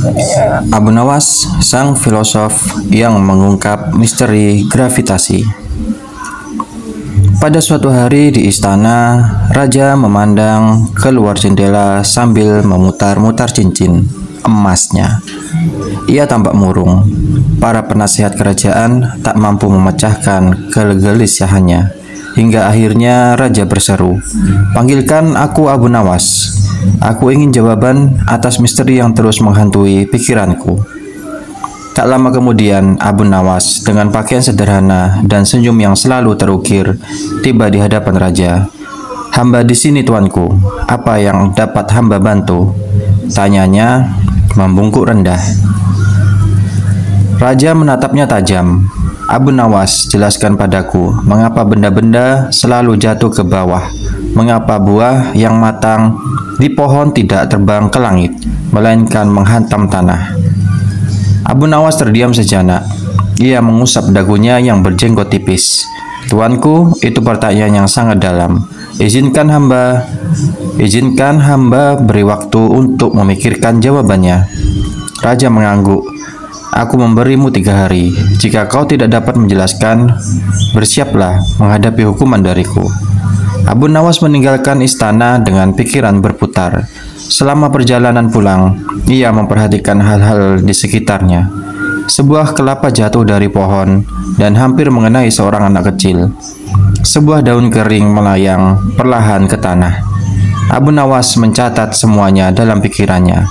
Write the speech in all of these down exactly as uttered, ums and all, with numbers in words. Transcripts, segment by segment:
Abu Nawas, sang filosof yang mengungkap misteri gravitasi. Pada suatu hari di istana, raja memandang keluar jendela sambil memutar-mutar cincin emasnya. Ia tampak murung. Para penasihat kerajaan tak mampu memecahkan kegelisahannya. Hingga akhirnya raja berseru, "Panggilkan aku Abu Nawas. Aku ingin jawaban atas misteri yang terus menghantui pikiranku." Tak lama kemudian, Abu Nawas dengan pakaian sederhana dan senyum yang selalu terukir tiba di hadapan raja. "Hamba di sini, tuanku. Apa yang dapat hamba bantu?" tanyanya membungkuk rendah. Raja menatapnya tajam. "Abu Nawas, jelaskan padaku, mengapa benda-benda selalu jatuh ke bawah? Mengapa buah yang matang di pohon tidak terbang ke langit, melainkan menghantam tanah?" Abu Nawas terdiam sejenak. Ia mengusap dagunya yang berjenggot tipis. "Tuanku, itu pertanyaan yang sangat dalam. Izinkan hamba, izinkan hamba beri waktu untuk memikirkan jawabannya." Raja mengangguk. "Aku memberimu tiga hari. Jika kau tidak dapat menjelaskan, bersiaplah menghadapi hukuman dariku." Abu Nawas meninggalkan istana dengan pikiran berputar. Selama perjalanan pulang, ia memperhatikan hal-hal di sekitarnya. Sebuah kelapa jatuh dari pohon dan hampir mengenai seorang anak kecil. Sebuah daun kering melayang perlahan ke tanah. Abu Nawas mencatat semuanya dalam pikirannya.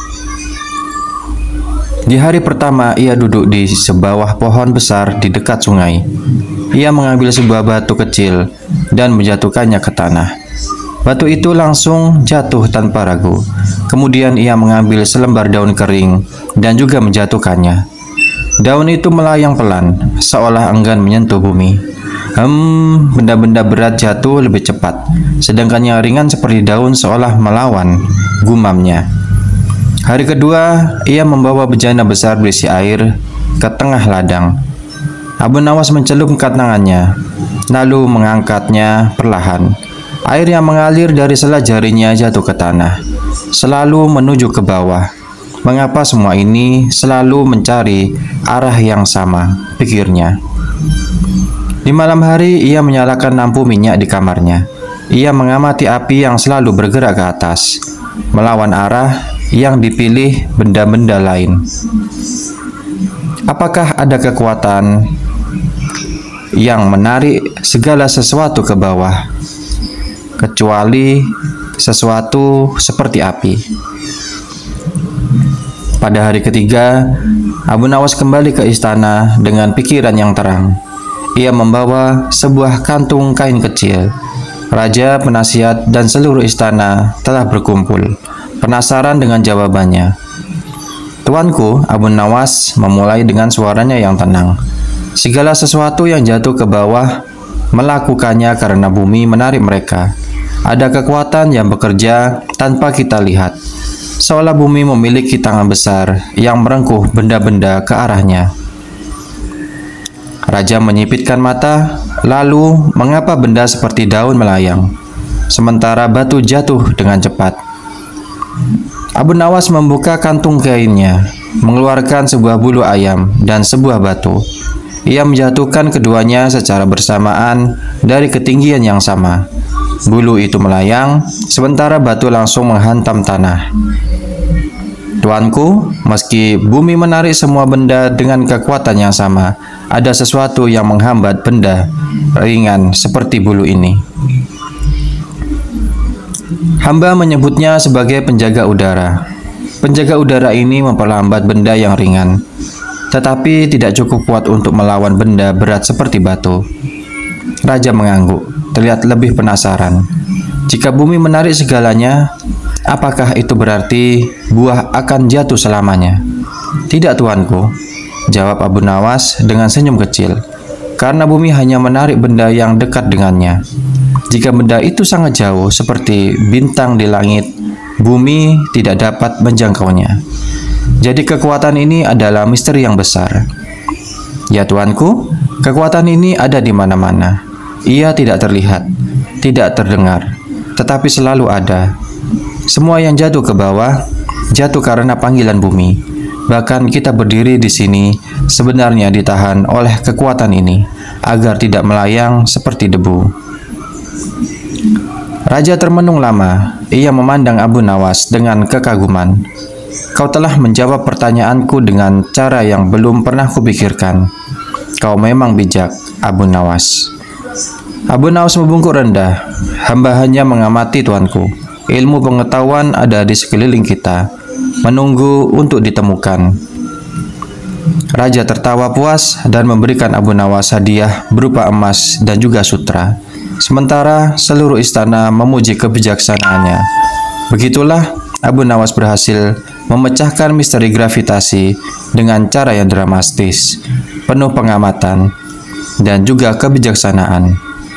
Di hari pertama, ia duduk di sebuah pohon besar di dekat sungai. Ia mengambil sebuah batu kecil dan menjatuhkannya ke tanah. Batu itu langsung jatuh tanpa ragu. Kemudian ia mengambil selembar daun kering dan juga menjatuhkannya. Daun itu melayang pelan, seolah enggan menyentuh bumi. Hmm, benda-benda berat jatuh lebih cepat, sedangkan yang ringan seperti daun seolah melawan, gumamnya. Hari kedua, ia membawa bejana besar berisi air ke tengah ladang. Abu Nawas mencelupkan tangannya, lalu mengangkatnya perlahan. Air yang mengalir dari sela jarinya jatuh ke tanah, selalu menuju ke bawah. Mengapa semua ini selalu mencari arah yang sama, pikirnya. Di malam hari, ia menyalakan lampu minyak di kamarnya. Ia mengamati api yang selalu bergerak ke atas, melawan arah yang dipilih benda-benda lain. Apakah ada kekuatan yang menarik segala sesuatu ke bawah, kecuali sesuatu seperti api? Pada hari ketiga, Abu Nawas kembali ke istana dengan pikiran yang terang. Ia membawa sebuah kantung kain kecil. Raja, penasihat, dan seluruh istana telah berkumpul, penasaran dengan jawabannya. "Tuanku," Abu Nawas memulai dengan suaranya yang tenang, "segala sesuatu yang jatuh ke bawah melakukannya karena bumi menarik mereka. Ada kekuatan yang bekerja tanpa kita lihat, seolah bumi memiliki tangan besar yang merengkuh benda-benda ke arahnya." Raja menyipitkan mata, lalu mengapa benda seperti daun melayang, sementara batu jatuh dengan cepat? Abu Nawas membuka kantung kainnya, mengeluarkan sebuah bulu ayam dan sebuah batu. Ia menjatuhkan keduanya secara bersamaan dari ketinggian yang sama. Bulu itu melayang, sementara batu langsung menghantam tanah. "Tuanku, meski bumi menarik semua benda dengan kekuatan yang sama, ada sesuatu yang menghambat benda ringan seperti bulu ini. Hamba menyebutnya sebagai penjaga udara. Penjaga udara ini memperlambat benda yang ringan, tetapi tidak cukup kuat untuk melawan benda berat seperti batu." Raja mengangguk, terlihat lebih penasaran. Jika bumi menarik segalanya, apakah itu berarti buah akan jatuh selamanya? "Tidak, tuanku," jawab Abu Nawas dengan senyum kecil, "karena bumi hanya menarik benda yang dekat dengannya. Jika benda itu sangat jauh seperti bintang di langit, bumi tidak dapat menjangkaunya. Jadi kekuatan ini adalah misteri yang besar." "Ya tuanku, kekuatan ini ada di mana-mana. Ia tidak terlihat, tidak terdengar, tetapi selalu ada. Semua yang jatuh ke bawah, jatuh karena panggilan bumi. Bahkan kita berdiri di sini sebenarnya ditahan oleh kekuatan ini agar tidak melayang seperti debu. Raja termenung lama. Ia memandang Abu Nawas dengan kekaguman. Kau telah menjawab pertanyaanku dengan cara yang belum pernah kupikirkan. Kau memang bijak, Abu Nawas. Abu Nawas membungkuk rendah. Hamba hanya mengamati tuanku. Ilmu pengetahuan ada di sekeliling kita, menunggu untuk ditemukan. Raja tertawa puas dan memberikan Abu Nawas hadiah berupa emas dan juga sutra. Sementara seluruh istana memuji kebijaksanaannya. Begitulah Abu Nawas berhasil memecahkan misteri gravitasi dengan cara yang dramatis, penuh pengamatan, dan juga kebijaksanaan.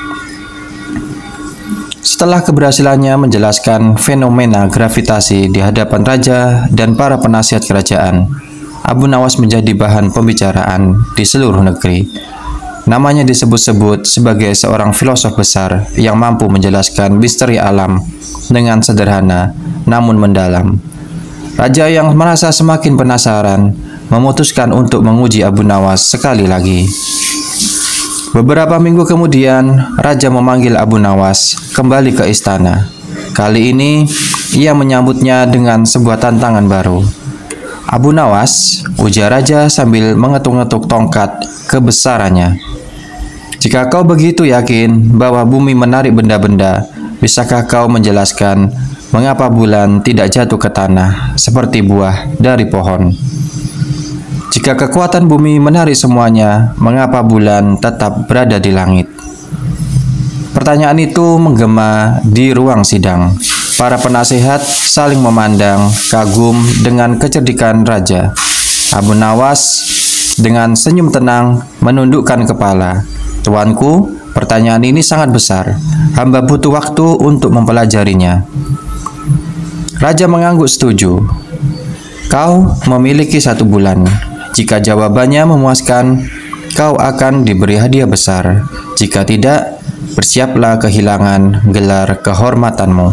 Setelah keberhasilannya menjelaskan fenomena gravitasi di hadapan raja dan para penasihat kerajaan, Abu Nawas menjadi bahan pembicaraan di seluruh negeri. Namanya disebut-sebut sebagai seorang filosof besar yang mampu menjelaskan misteri alam dengan sederhana namun mendalam. Raja yang merasa semakin penasaran memutuskan untuk menguji Abu Nawas sekali lagi. Beberapa minggu kemudian, raja memanggil Abu Nawas kembali ke istana. Kali ini, ia menyambutnya dengan sebuah tantangan baru. Abu Nawas, ujar raja sambil mengetuk-ngetuk tongkat kebesarannya. Jika kau begitu yakin bahwa bumi menarik benda-benda, bisakah kau menjelaskan mengapa bulan tidak jatuh ke tanah seperti buah dari pohon? Jika kekuatan bumi menarik semuanya, mengapa bulan tetap berada di langit? Pertanyaan itu menggema di ruang sidang. Para penasehat saling memandang kagum dengan kecerdikan raja. Abu Nawas dengan senyum tenang menundukkan kepala. Tuanku, pertanyaan ini sangat besar. Hamba butuh waktu untuk mempelajarinya. Raja mengangguk setuju. Kau memiliki satu bulan. Jika jawabannya memuaskan, kau akan diberi hadiah besar. Jika tidak, bersiaplah kehilangan gelar kehormatanmu.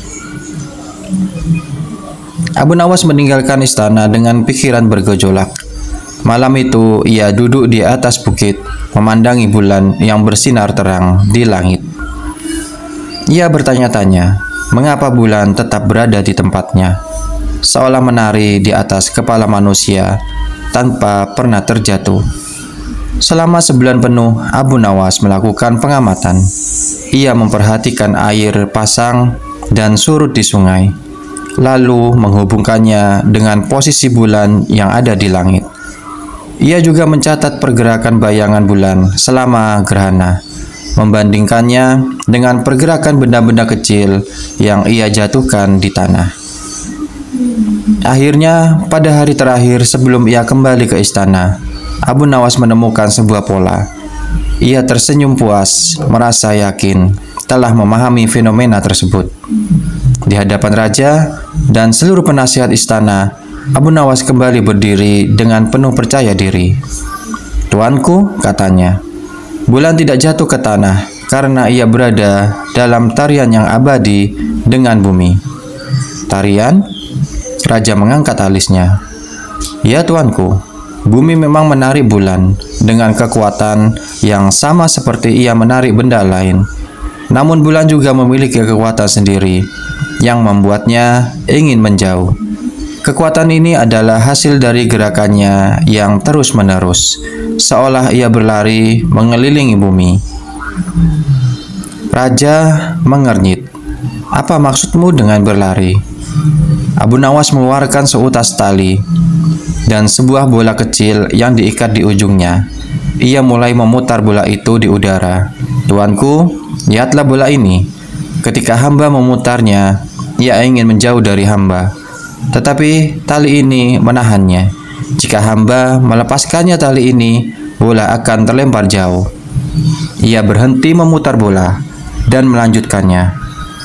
Abu Nawas meninggalkan istana dengan pikiran bergejolak. Malam itu, ia duduk di atas bukit, memandangi bulan yang bersinar terang di langit. Ia bertanya-tanya, mengapa bulan tetap berada di tempatnya, seolah menari di atas kepala manusia tanpa pernah terjatuh. Selama sebulan penuh, Abu Nawas melakukan pengamatan. Ia memperhatikan air pasang dan surut di sungai, lalu menghubungkannya dengan posisi bulan yang ada di langit. Ia juga mencatat pergerakan bayangan bulan selama gerhana, membandingkannya dengan pergerakan benda-benda kecil yang ia jatuhkan di tanah. Akhirnya, pada hari terakhir sebelum ia kembali ke istana, Abu Nawas menemukan sebuah pola. Ia tersenyum puas, merasa yakin telah memahami fenomena tersebut. Di hadapan raja dan seluruh penasihat istana, Abu Nawas kembali berdiri dengan penuh percaya diri. Tuanku, katanya, bulan tidak jatuh ke tanah karena ia berada dalam tarian yang abadi dengan bumi. Tarian? Raja mengangkat alisnya. Ya tuanku, bumi memang menarik bulan dengan kekuatan yang sama seperti ia menarik benda lain. Namun bulan juga memiliki kekuatan sendiri yang membuatnya ingin menjauh. Kekuatan ini adalah hasil dari gerakannya yang terus-menerus, seolah ia berlari mengelilingi bumi. Raja mengernyit. Apa maksudmu dengan berlari? Abu Nawas mengeluarkan seutas tali dan sebuah bola kecil yang diikat di ujungnya. Ia mulai memutar bola itu di udara. Tuanku, lihatlah bola ini. Ketika hamba memutarnya, ia ingin menjauh dari hamba. Tetapi tali ini menahannya. Jika hamba melepaskannya tali ini, bola akan terlempar jauh. Ia berhenti memutar bola dan melanjutkannya.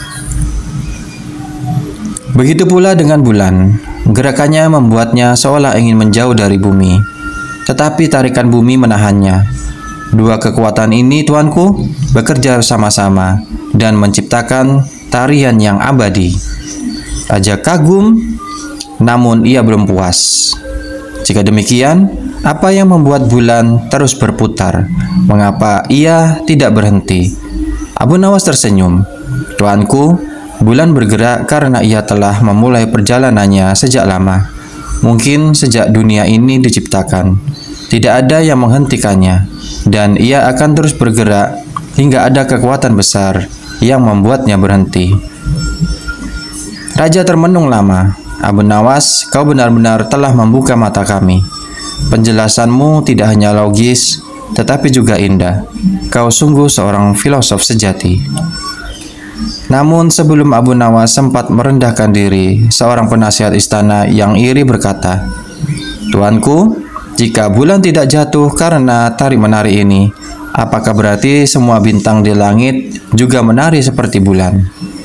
Begitu pula dengan bulan, gerakannya membuatnya seolah ingin menjauh dari bumi, tetapi tarikan bumi menahannya. Dua kekuatan ini, tuanku, bekerja sama-sama dan menciptakan tarian yang abadi. Raja kagum, namun ia belum puas. Jika demikian, apa yang membuat bulan terus berputar? Mengapa ia tidak berhenti? Abu Nawas tersenyum. Tuanku, bulan bergerak karena ia telah memulai perjalanannya sejak lama. Mungkin sejak dunia ini diciptakan. Tidak ada yang menghentikannya, dan ia akan terus bergerak hingga ada kekuatan besar yang membuatnya berhenti. Raja termenung lama. Abu Nawas, kau benar-benar telah membuka mata kami. Penjelasanmu tidak hanya logis, tetapi juga indah. Kau sungguh seorang filosof sejati. Namun sebelum Abu Nawas sempat merendahkan diri, seorang penasihat istana yang iri berkata, Tuanku, jika bulan tidak jatuh karena tarik-menarik ini, apakah berarti semua bintang di langit juga menari seperti bulan?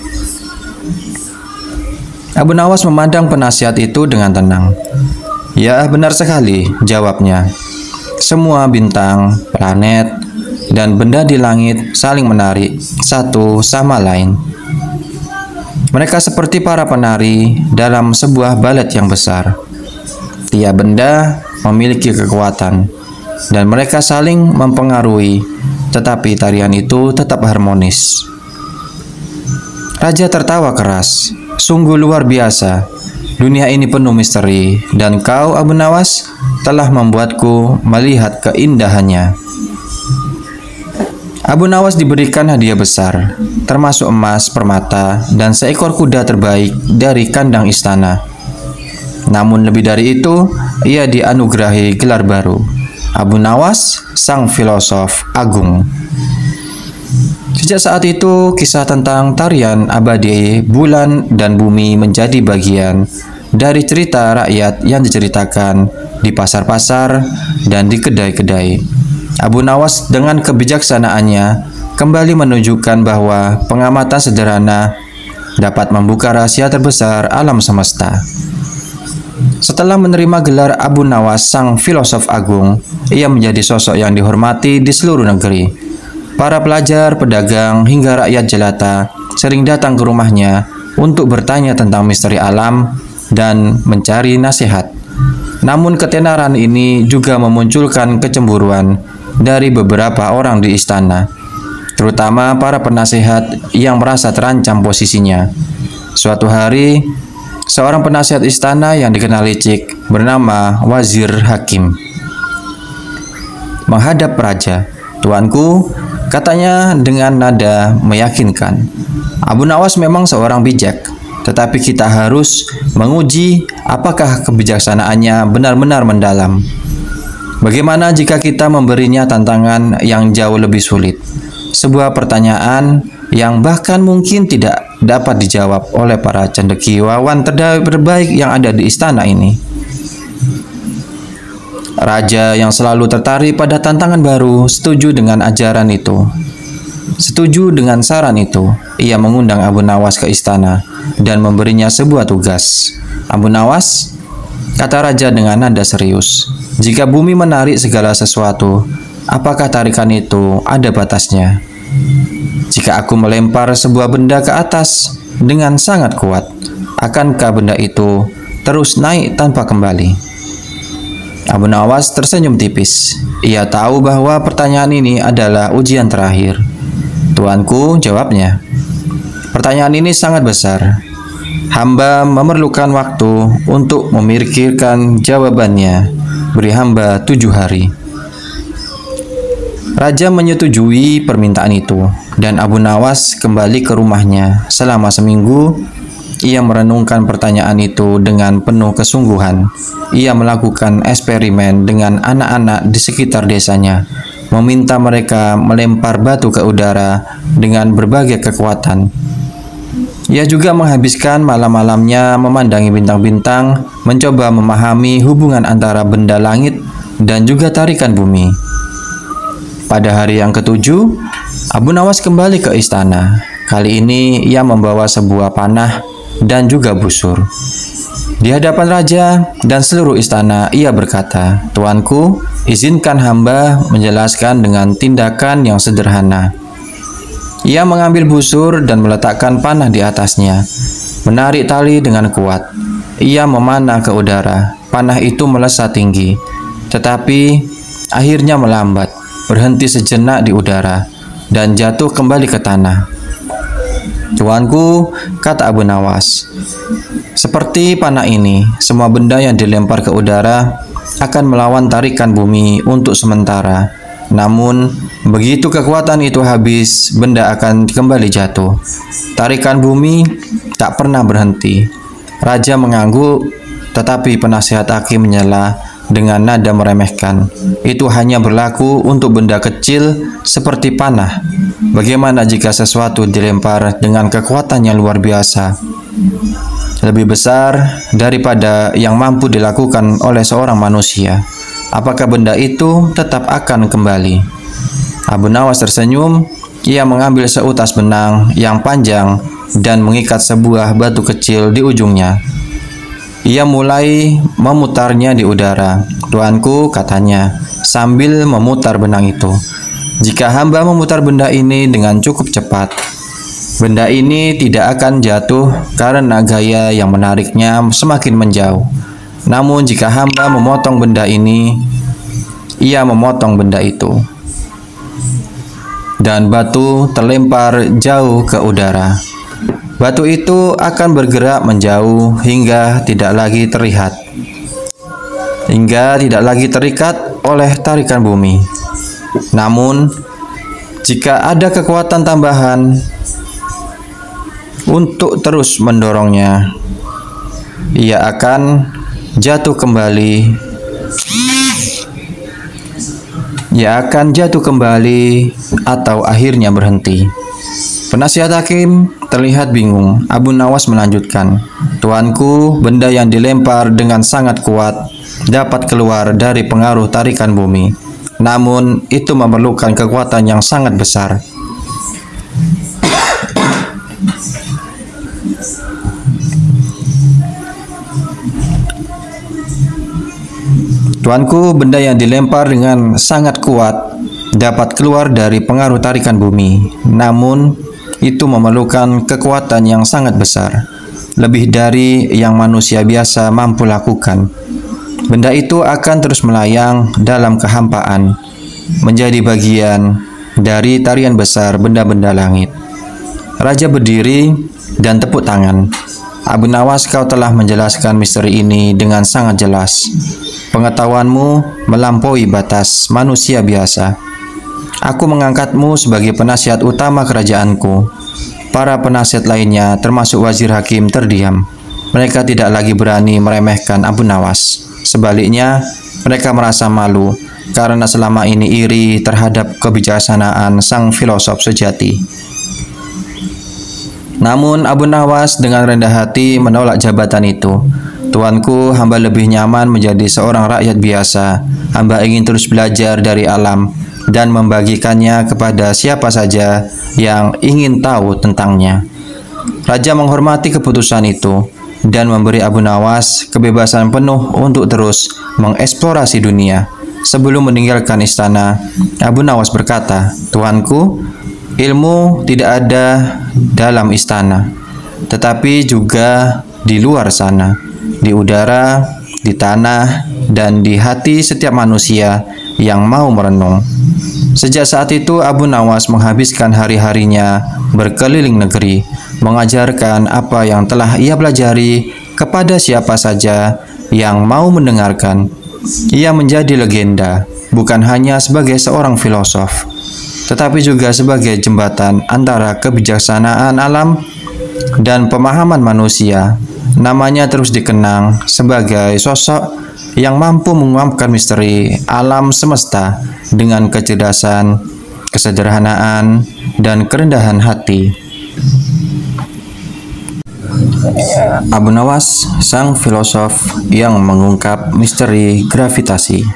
Abu Nawas memandang penasihat itu dengan tenang. Ya, benar sekali, jawabnya. Semua bintang, planet, dan benda di langit saling menarik satu sama lain. Mereka seperti para penari dalam sebuah balet yang besar. Tiap benda memiliki kekuatan, dan mereka saling mempengaruhi, tetapi tarian itu tetap harmonis. Raja tertawa keras. Sungguh luar biasa. Dunia ini penuh misteri, dan kau, Abu Nawas, telah membuatku melihat keindahannya. Abu Nawas diberikan hadiah besar, termasuk emas, permata, dan seekor kuda terbaik dari kandang istana. Namun lebih dari itu, ia dianugerahi gelar baru, Abu Nawas, sang filosof agung. Sejak saat itu, kisah tentang tarian abadi bulan dan bumi menjadi bagian dari cerita rakyat yang diceritakan di pasar-pasar dan di kedai-kedai. Abu Nawas dengan kebijaksanaannya kembali menunjukkan bahwa pengamatan sederhana dapat membuka rahasia terbesar alam semesta. Setelah menerima gelar Abu Nawas, sang filosof agung, ia menjadi sosok yang dihormati di seluruh negeri. Para pelajar, pedagang, hingga rakyat jelata sering datang ke rumahnya untuk bertanya tentang misteri alam dan mencari nasihat. Namun ketenaran ini juga memunculkan kecemburuan dari beberapa orang di istana, terutama para penasihat yang merasa terancam posisinya. Suatu hari, seorang penasihat istana yang dikenal licik bernama Wazir Hakim menghadap raja. Tuanku, katanya dengan nada meyakinkan, Abu Nawas memang seorang bijak, tetapi kita harus menguji apakah kebijaksanaannya benar-benar mendalam. Bagaimana jika kita memberinya tantangan yang jauh lebih sulit? Sebuah pertanyaan yang bahkan mungkin tidak dapat dijawab oleh para cendekiawan terbaik yang ada di istana ini. Raja yang selalu tertarik pada tantangan baru setuju dengan ajaran itu. Setuju dengan saran itu, ia mengundang Abu Nawas ke istana dan memberinya sebuah tugas. Abu Nawas, kata raja dengan nada serius, jika bumi menarik segala sesuatu, apakah tarikan itu ada batasnya? Jika aku melempar sebuah benda ke atas dengan sangat kuat, akankah benda itu terus naik tanpa kembali? Abu Nawas tersenyum tipis. Ia tahu bahwa pertanyaan ini adalah ujian terakhir. Tuanku, jawabnya, pertanyaan ini sangat besar. Hamba memerlukan waktu untuk memikirkan jawabannya. Beri hamba tujuh hari. Raja menyetujui permintaan itu, dan Abu Nawas kembali ke rumahnya. Selama seminggu, ia merenungkan pertanyaan itu dengan penuh kesungguhan. Ia melakukan eksperimen dengan anak-anak di sekitar desanya, meminta mereka melempar batu ke udara dengan berbagai kekuatan. Ia juga menghabiskan malam-malamnya memandangi bintang-bintang, mencoba memahami hubungan antara benda langit dan juga tarikan bumi. Pada hari yang ketujuh, Abu Nawas kembali ke istana. Kali ini ia membawa sebuah panah dan juga busur. Di hadapan raja dan seluruh istana, ia berkata, Tuanku, izinkan hamba menjelaskan dengan tindakan yang sederhana. Ia mengambil busur dan meletakkan panah di atasnya, menarik tali dengan kuat. Ia memanah ke udara. panah itu melesat tinggi, tetapi akhirnya melambat, berhenti sejenak di udara, dan jatuh kembali ke tanah. "Tuanku," kata Abu Nawas, "seperti panah ini, semua benda yang dilempar ke udara akan melawan tarikan bumi untuk sementara. Namun, begitu kekuatan itu habis, benda akan kembali jatuh. Tarikan bumi tak pernah berhenti." Raja mengangguk, tetapi penasihat hakim menyela dengan nada meremehkan. "Itu hanya berlaku untuk benda kecil seperti panah. Bagaimana jika sesuatu dilempar dengan kekuatan yang luar biasa, lebih besar daripada yang mampu dilakukan oleh seorang manusia? Apakah benda itu tetap akan kembali?" Abu Nawas tersenyum. Ia mengambil seutas benang yang panjang dan mengikat sebuah batu kecil di ujungnya. Ia mulai memutarnya di udara. "Tuanku," katanya, sambil memutar benang itu, "jika hamba memutar benda ini dengan cukup cepat, benda ini tidak akan jatuh karena gaya yang menariknya semakin menjauh. Namun jika hamba memotong benda ini, ia memotong benda itu, dan batu terlempar jauh ke udara. Batu itu akan bergerak menjauh hingga tidak lagi terlihat, hingga tidak lagi terikat oleh tarikan bumi. Namun, jika ada kekuatan tambahan untuk terus mendorongnya, ia akan jatuh kembali. Ia akan jatuh kembali atau akhirnya berhenti." Penasihat hakim terlihat bingung. Abu Nawas melanjutkan, "Tuanku, benda yang dilempar dengan sangat kuat dapat keluar dari pengaruh tarikan bumi. Namun, itu memerlukan kekuatan yang sangat besar. Tuanku, benda yang dilempar dengan sangat kuat dapat keluar dari pengaruh tarikan bumi. Namun, itu memerlukan kekuatan yang sangat besar, lebih dari yang manusia biasa mampu lakukan. Benda itu akan terus melayang dalam kehampaan, menjadi bagian dari tarian besar benda-benda langit." Raja berdiri dan tepuk tangan. "Abu Nawas, kau telah menjelaskan misteri ini dengan sangat jelas. Pengetahuanmu melampaui batas manusia biasa. Aku mengangkatmu sebagai penasihat utama kerajaanku." Para penasihat lainnya, termasuk wazir hakim, terdiam. Mereka tidak lagi berani meremehkan Abu Nawas. Sebaliknya, mereka merasa malu karena selama ini iri terhadap kebijaksanaan sang filosof sejati. Namun Abu Nawas dengan rendah hati menolak jabatan itu. "Tuanku, hamba lebih nyaman menjadi seorang rakyat biasa. Hamba ingin terus belajar dari alam dan membagikannya kepada siapa saja yang ingin tahu tentangnya." Raja menghormati keputusan itu dan memberi Abu Nawas kebebasan penuh untuk terus mengeksplorasi dunia. Sebelum meninggalkan istana, Abu Nawas berkata, "Tuanku, ilmu tidak ada dalam istana, tetapi juga di luar sana, di udara, di tanah, dan di hati setiap manusia yang mau merenung." Sejak saat itu, Abu Nawas menghabiskan hari-harinya berkeliling negeri, mengajarkan apa yang telah ia pelajari kepada siapa saja yang mau mendengarkan. Ia menjadi legenda, bukan hanya sebagai seorang filosof, tetapi juga sebagai jembatan antara kebijaksanaan alam dan pemahaman manusia. Namanya terus dikenang sebagai sosok yang mampu mengungkapkan misteri alam semesta dengan kecerdasan, kesederhanaan, dan kerendahan hati. Abu Nawas, sang filosof yang mengungkap misteri gravitasi.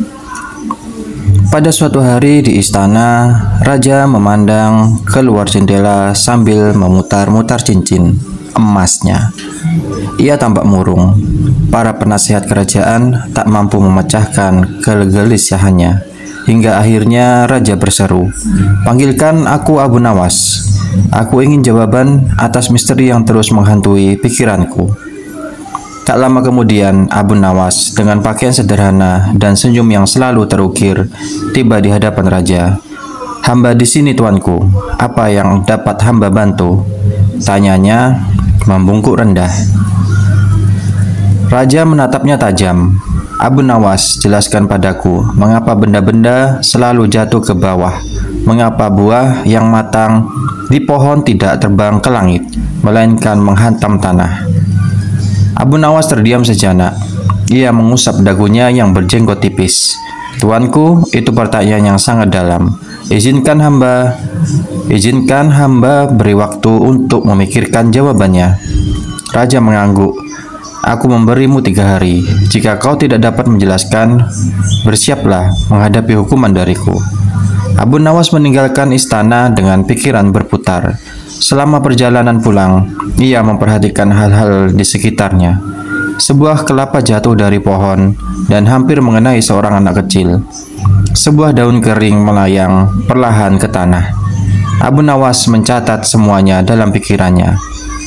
Pada suatu hari di istana, raja memandang keluar jendela sambil memutar-mutar cincin emasnya. Ia tampak murung. Para penasihat kerajaan tak mampu memecahkan kegelisahannya. Hingga akhirnya raja berseru, "Panggilkan aku Abu Nawas. Aku ingin jawaban atas misteri yang terus menghantui pikiranku." Tak lama kemudian, Abu Nawas dengan pakaian sederhana dan senyum yang selalu terukir tiba di hadapan raja. "Hamba di sini, tuanku. Apa yang dapat hamba bantu?" tanyanya membungkuk rendah. Raja menatapnya tajam. "Abu Nawas, jelaskan padaku, mengapa benda-benda selalu jatuh ke bawah? Mengapa buah yang matang di pohon tidak terbang ke langit, melainkan menghantam tanah?" Abu Nawas terdiam sejenak. Ia mengusap dagunya yang berjenggot tipis. "Tuanku, itu pertanyaan yang sangat dalam. Izinkan hamba, izinkan hamba beri waktu untuk memikirkan jawabannya." Raja mengangguk. "Aku memberimu tiga hari. Jika kau tidak dapat menjelaskan, bersiaplah menghadapi hukuman dariku." Abu Nawas meninggalkan istana dengan pikiran berputar. Selama perjalanan pulang, ia memperhatikan hal-hal di sekitarnya. Sebuah kelapa jatuh dari pohon dan hampir mengenai seorang anak kecil. Sebuah daun kering melayang perlahan ke tanah. Abu Nawas mencatat semuanya dalam pikirannya.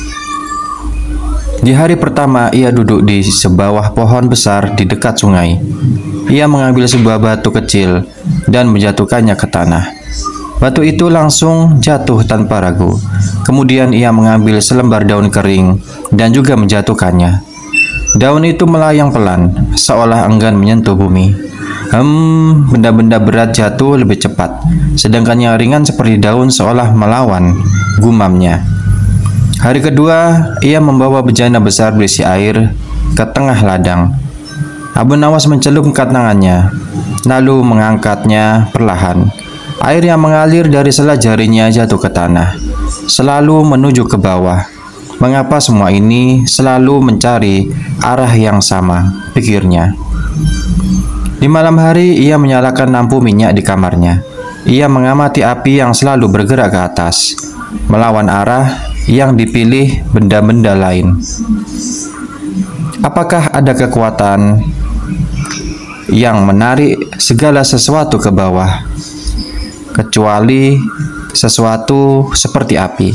Di hari pertama, ia duduk di sebuah pohon besar di dekat sungai. Ia mengambil sebuah batu kecil dan menjatuhkannya ke tanah. Batu itu langsung jatuh tanpa ragu. Kemudian ia mengambil selembar daun kering dan juga menjatuhkannya. Daun itu melayang pelan, seolah enggan menyentuh bumi. Hmm, benda-benda berat jatuh lebih cepat, sedangkan yang ringan seperti daun seolah melawan, gumamnya. Hari kedua, ia membawa bejana besar berisi air ke tengah ladang. Abu Nawas mencelupkan tangannya, lalu mengangkatnya perlahan. Air yang mengalir dari sela jarinya jatuh ke tanah, selalu menuju ke bawah. Mengapa semua ini selalu mencari arah yang sama, pikirnya. Di malam hari, ia menyalakan lampu minyak di kamarnya. Ia mengamati api yang selalu bergerak ke atas, melawan arah yang dipilih benda-benda lain. Apakah ada kekuatan yang menarik segala sesuatu ke bawah, kecuali sesuatu seperti api?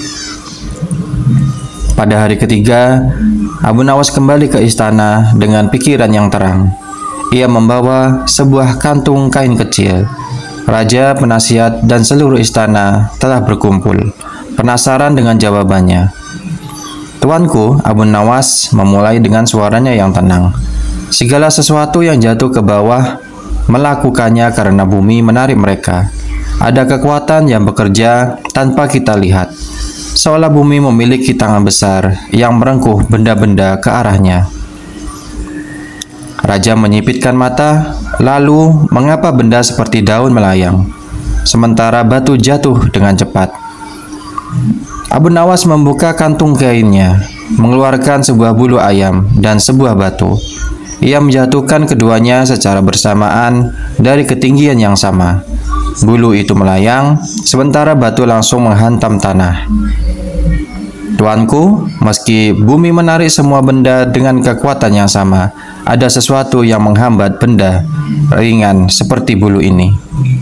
Pada hari ketiga, Abu Nawas kembali ke istana dengan pikiran yang terang. Ia membawa sebuah kantung kain kecil. Raja, penasihat, dan seluruh istana telah berkumpul, penasaran dengan jawabannya. "Tuanku," Abu Nawas memulai dengan suaranya yang tenang, "segala sesuatu yang jatuh ke bawah melakukannya karena bumi menarik mereka. Ada kekuatan yang bekerja tanpa kita lihat, seolah bumi memiliki tangan besar yang merengkuh benda-benda ke arahnya." Raja menyipitkan mata, lalu mengapa benda seperti daun melayang, sementara batu jatuh dengan cepat? Abu Nawas membuka kantung kainnya, mengeluarkan sebuah bulu ayam dan sebuah batu. Ia menjatuhkan keduanya secara bersamaan dari ketinggian yang sama. Bulu itu melayang, sementara batu langsung menghantam tanah. "Tuanku, meski bumi menarik semua benda dengan kekuatan yang sama, ada sesuatu yang menghambat benda ringan seperti bulu ini.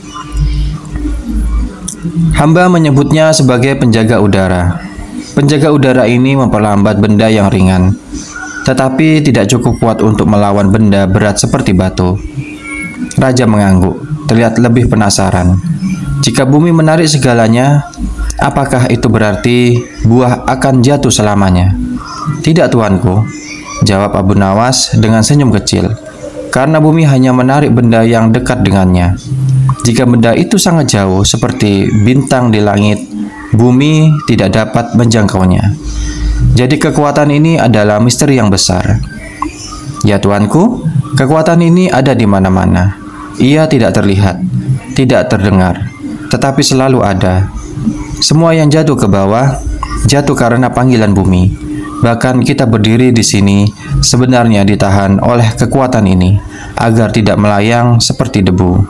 Hamba menyebutnya sebagai penjaga udara. Penjaga udara ini memperlambat benda yang ringan, tetapi tidak cukup kuat untuk melawan benda berat seperti batu." Raja mengangguk, terlihat lebih penasaran. Jika bumi menarik segalanya, apakah itu berarti buah akan jatuh selamanya? "Tidak, tuanku," jawab Abu Nawas dengan senyum kecil, "karena bumi hanya menarik benda yang dekat dengannya. Jika benda itu sangat jauh seperti bintang di langit, bumi tidak dapat menjangkaunya. Jadi kekuatan ini adalah misteri yang besar." "Ya tuanku, kekuatan ini ada di mana-mana. Ia tidak terlihat, tidak terdengar, tetapi selalu ada. Semua yang jatuh ke bawah, jatuh karena panggilan bumi. Bahkan kita berdiri di sini sebenarnya ditahan oleh kekuatan ini, agar tidak melayang seperti debu."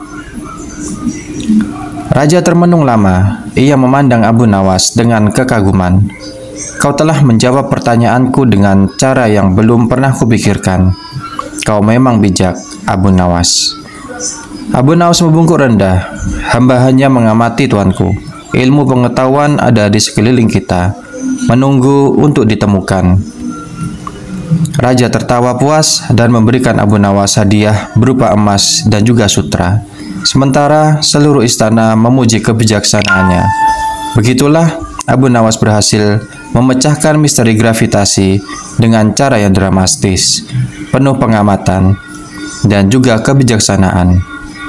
Raja termenung lama. Ia memandang Abu Nawas dengan kekaguman. "Kau telah menjawab pertanyaanku dengan cara yang belum pernah kupikirkan. Kau memang bijak, Abu Nawas." Abu Nawas membungkuk rendah. "Hamba hanya mengamati, tuanku. Ilmu pengetahuan ada di sekeliling kita, menunggu untuk ditemukan." Raja tertawa puas dan memberikan Abu Nawas hadiah berupa emas dan juga sutra. Sementara seluruh istana memuji kebijaksanaannya. Begitulah Abu Nawas berhasil memecahkan misteri gravitasi dengan cara yang dramatis, penuh pengamatan, dan juga kebijaksanaan.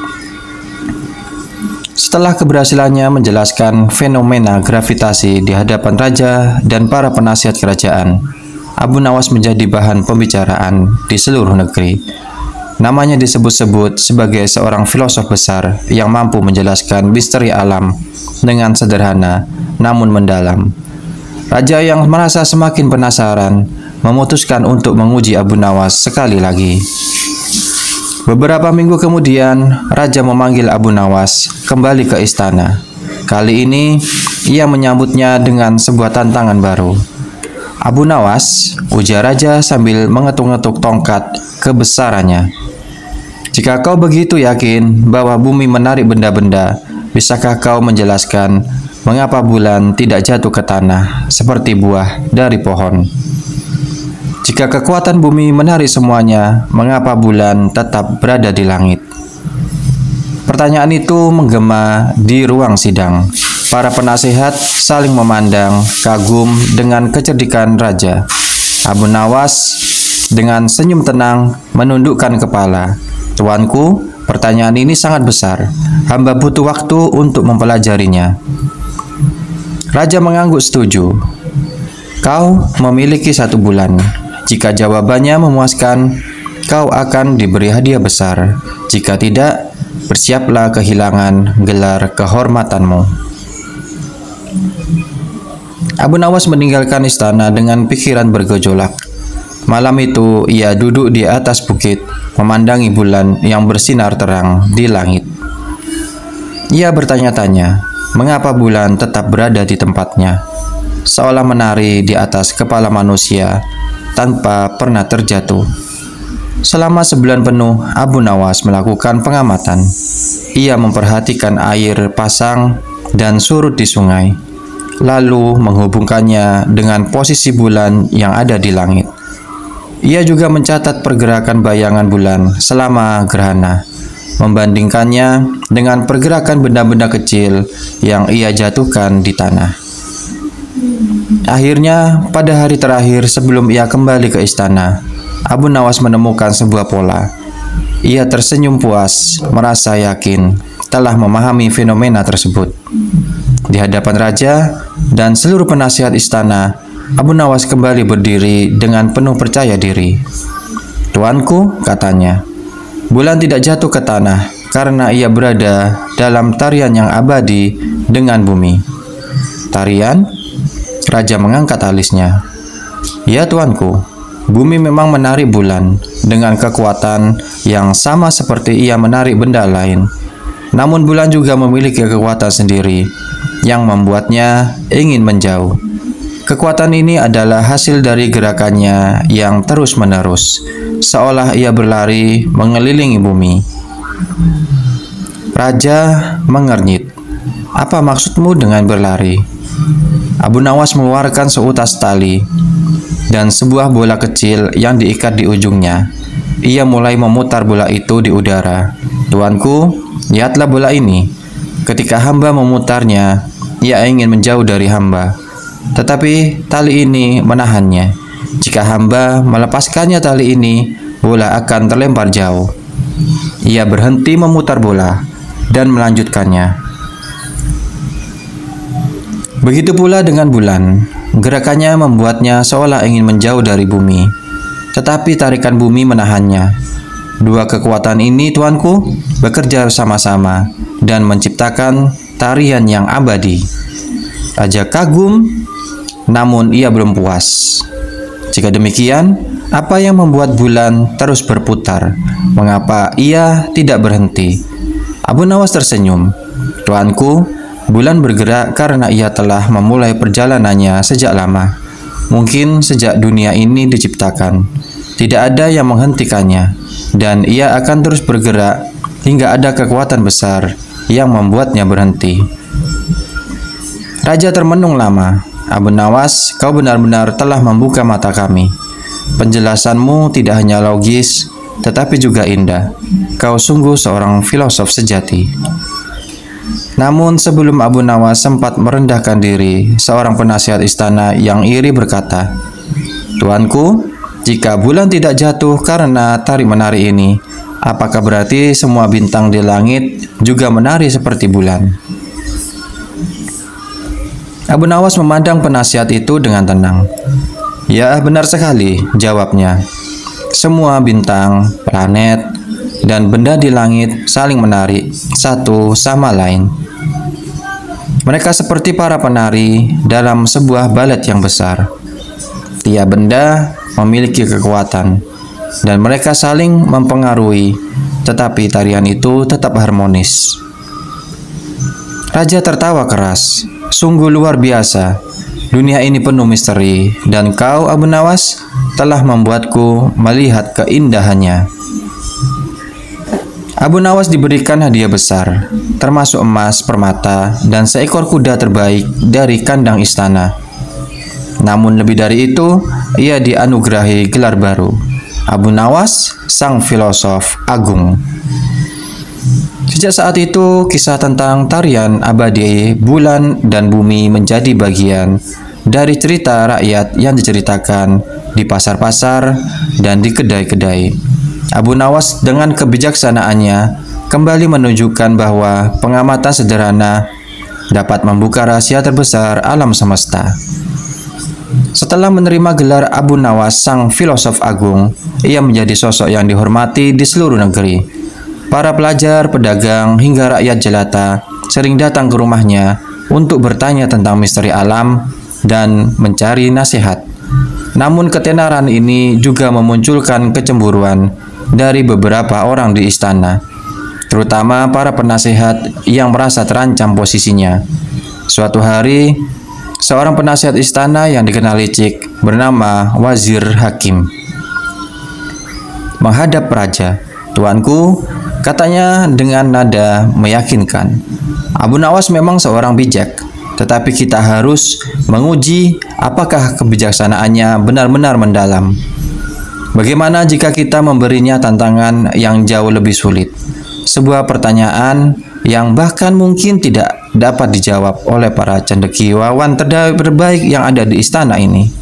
Setelah keberhasilannya menjelaskan fenomena gravitasi di hadapan raja dan para penasihat kerajaan, Abu Nawas menjadi bahan pembicaraan di seluruh negeri. Namanya disebut-sebut sebagai seorang filosof besar yang mampu menjelaskan misteri alam dengan sederhana namun mendalam. Raja yang merasa semakin penasaran memutuskan untuk menguji Abu Nawas sekali lagi. Beberapa minggu kemudian, raja memanggil Abu Nawas kembali ke istana. Kali ini, ia menyambutnya dengan sebuah tantangan baru. Abu Nawas, ujar raja sambil mengetuk-ngetuk tongkat kebesarannya. Jika kau begitu yakin bahwa bumi menarik benda-benda, bisakah kau menjelaskan mengapa bulan tidak jatuh ke tanah seperti buah dari pohon? Jika kekuatan bumi menarik semuanya, mengapa bulan tetap berada di langit? Pertanyaan itu menggema di ruang sidang. Para penasehat saling memandang kagum dengan kecerdikan raja. Abu Nawas dengan senyum tenang menundukkan kepala. Tuanku, pertanyaan ini sangat besar. Hamba butuh waktu untuk mempelajarinya. Raja mengangguk setuju. Kau memiliki satu bulan. Jika jawabannya memuaskan, kau akan diberi hadiah besar. Jika tidak, bersiaplah kehilangan gelar kehormatanmu. Abu Nawas meninggalkan istana dengan pikiran bergejolak. Malam itu, ia duduk di atas bukit, memandangi bulan yang bersinar terang di langit. Ia bertanya-tanya, mengapa bulan tetap berada di tempatnya, seolah menari di atas kepala manusia tanpa pernah terjatuh. Selama sebulan penuh, Abu Nawas melakukan pengamatan. Ia memperhatikan air pasang dan surut di sungai, lalu menghubungkannya dengan posisi bulan yang ada di langit. Ia juga mencatat pergerakan bayangan bulan selama gerhana, membandingkannya dengan pergerakan benda-benda kecil yang ia jatuhkan di tanah. Akhirnya, pada hari terakhir sebelum ia kembali ke istana, Abu Nawas menemukan sebuah pola. Ia tersenyum puas, merasa yakin telah memahami fenomena tersebut. Di hadapan raja dan seluruh penasihat istana, Abu Nawas kembali berdiri dengan penuh percaya diri. Tuanku, katanya, bulan tidak jatuh ke tanah karena ia berada dalam tarian yang abadi dengan bumi. Tarian? Raja mengangkat alisnya. Ya tuanku, bumi memang menarik bulan dengan kekuatan yang sama seperti ia menarik benda lain. Namun bulan juga memiliki kekuatan sendiri yang membuatnya ingin menjauh. Kekuatan ini adalah hasil dari gerakannya yang terus-menerus, seolah ia berlari mengelilingi bumi. Raja mengernyit. Apa maksudmu dengan berlari? Abu Nawas mengeluarkan seutas tali dan sebuah bola kecil yang diikat di ujungnya. Ia mulai memutar bola itu di udara. Tuanku, lihatlah bola ini. Ketika hamba memutarnya, ia ingin menjauh dari hamba. Tetapi tali ini menahannya. Jika hamba melepaskannya tali ini, bola akan terlempar jauh. Ia berhenti memutar bola dan melanjutkannya. Begitu pula dengan bulan. Gerakannya membuatnya seolah ingin menjauh dari bumi. Tetapi tarikan bumi menahannya. Dua kekuatan ini, tuanku, bekerja sama-sama dan menciptakan tarian yang abadi. Raja kagum, namun ia belum puas. Jika demikian, apa yang membuat bulan terus berputar? Mengapa ia tidak berhenti? Abu Nawas tersenyum. Tuanku, bulan bergerak karena ia telah memulai perjalanannya sejak lama. Mungkin sejak dunia ini diciptakan. Tidak ada yang menghentikannya, dan ia akan terus bergerak hingga ada kekuatan besar yang membuatnya berhenti. Raja termenung lama. Abu Nawas, kau benar-benar telah membuka mata kami. Penjelasanmu tidak hanya logis, tetapi juga indah. Kau sungguh seorang filosof sejati." Namun sebelum Abu Nawas sempat merendahkan diri, seorang penasihat istana yang iri berkata, "Tuanku, jika bulan tidak jatuh karena tarik-menarik ini, apakah berarti semua bintang di langit juga menari seperti bulan?" Abu Nawas memandang penasihat itu dengan tenang. "Ya, benar sekali," jawabnya. "Semua bintang, planet, dan benda di langit saling menarik satu sama lain. Mereka seperti para penari dalam sebuah balet yang besar. Tiap benda memiliki kekuatan, dan mereka saling mempengaruhi, tetapi tarian itu tetap harmonis." Raja tertawa keras. "Sungguh luar biasa. Dunia ini penuh misteri, dan kau, Abu Nawas, telah membuatku melihat keindahannya." Abu Nawas diberikan hadiah besar, termasuk emas, permata, dan seekor kuda terbaik dari kandang istana. Namun lebih dari itu, ia dianugerahi gelar baru, Abu Nawas, sang filosof agung. Sejak saat itu, kisah tentang tarian abadi bulan dan bumi menjadi bagian dari cerita rakyat yang diceritakan di pasar-pasar dan di kedai-kedai. Abu Nawas dengan kebijaksanaannya kembali menunjukkan bahwa pengamatan sederhana dapat membuka rahasia terbesar alam semesta. Setelah menerima gelar Abu Nawas, sang filosof agung, ia menjadi sosok yang dihormati di seluruh negeri. Para pelajar, pedagang, hingga rakyat jelata sering datang ke rumahnya untuk bertanya tentang misteri alam dan mencari nasihat. Namun ketenaran ini juga memunculkan kecemburuan dari beberapa orang di istana, terutama para penasehat yang merasa terancam posisinya. Suatu hari, seorang penasihat istana yang dikenal licik bernama Wazir Hakim menghadap raja. "Tuanku," katanya dengan nada meyakinkan, "Abu Nawas memang seorang bijak, tetapi kita harus menguji apakah kebijaksanaannya benar-benar mendalam. Bagaimana jika kita memberinya tantangan yang jauh lebih sulit? Sebuah pertanyaan yang bahkan mungkin tidak dapat dijawab oleh para cendekiawan terbaik yang ada di istana ini."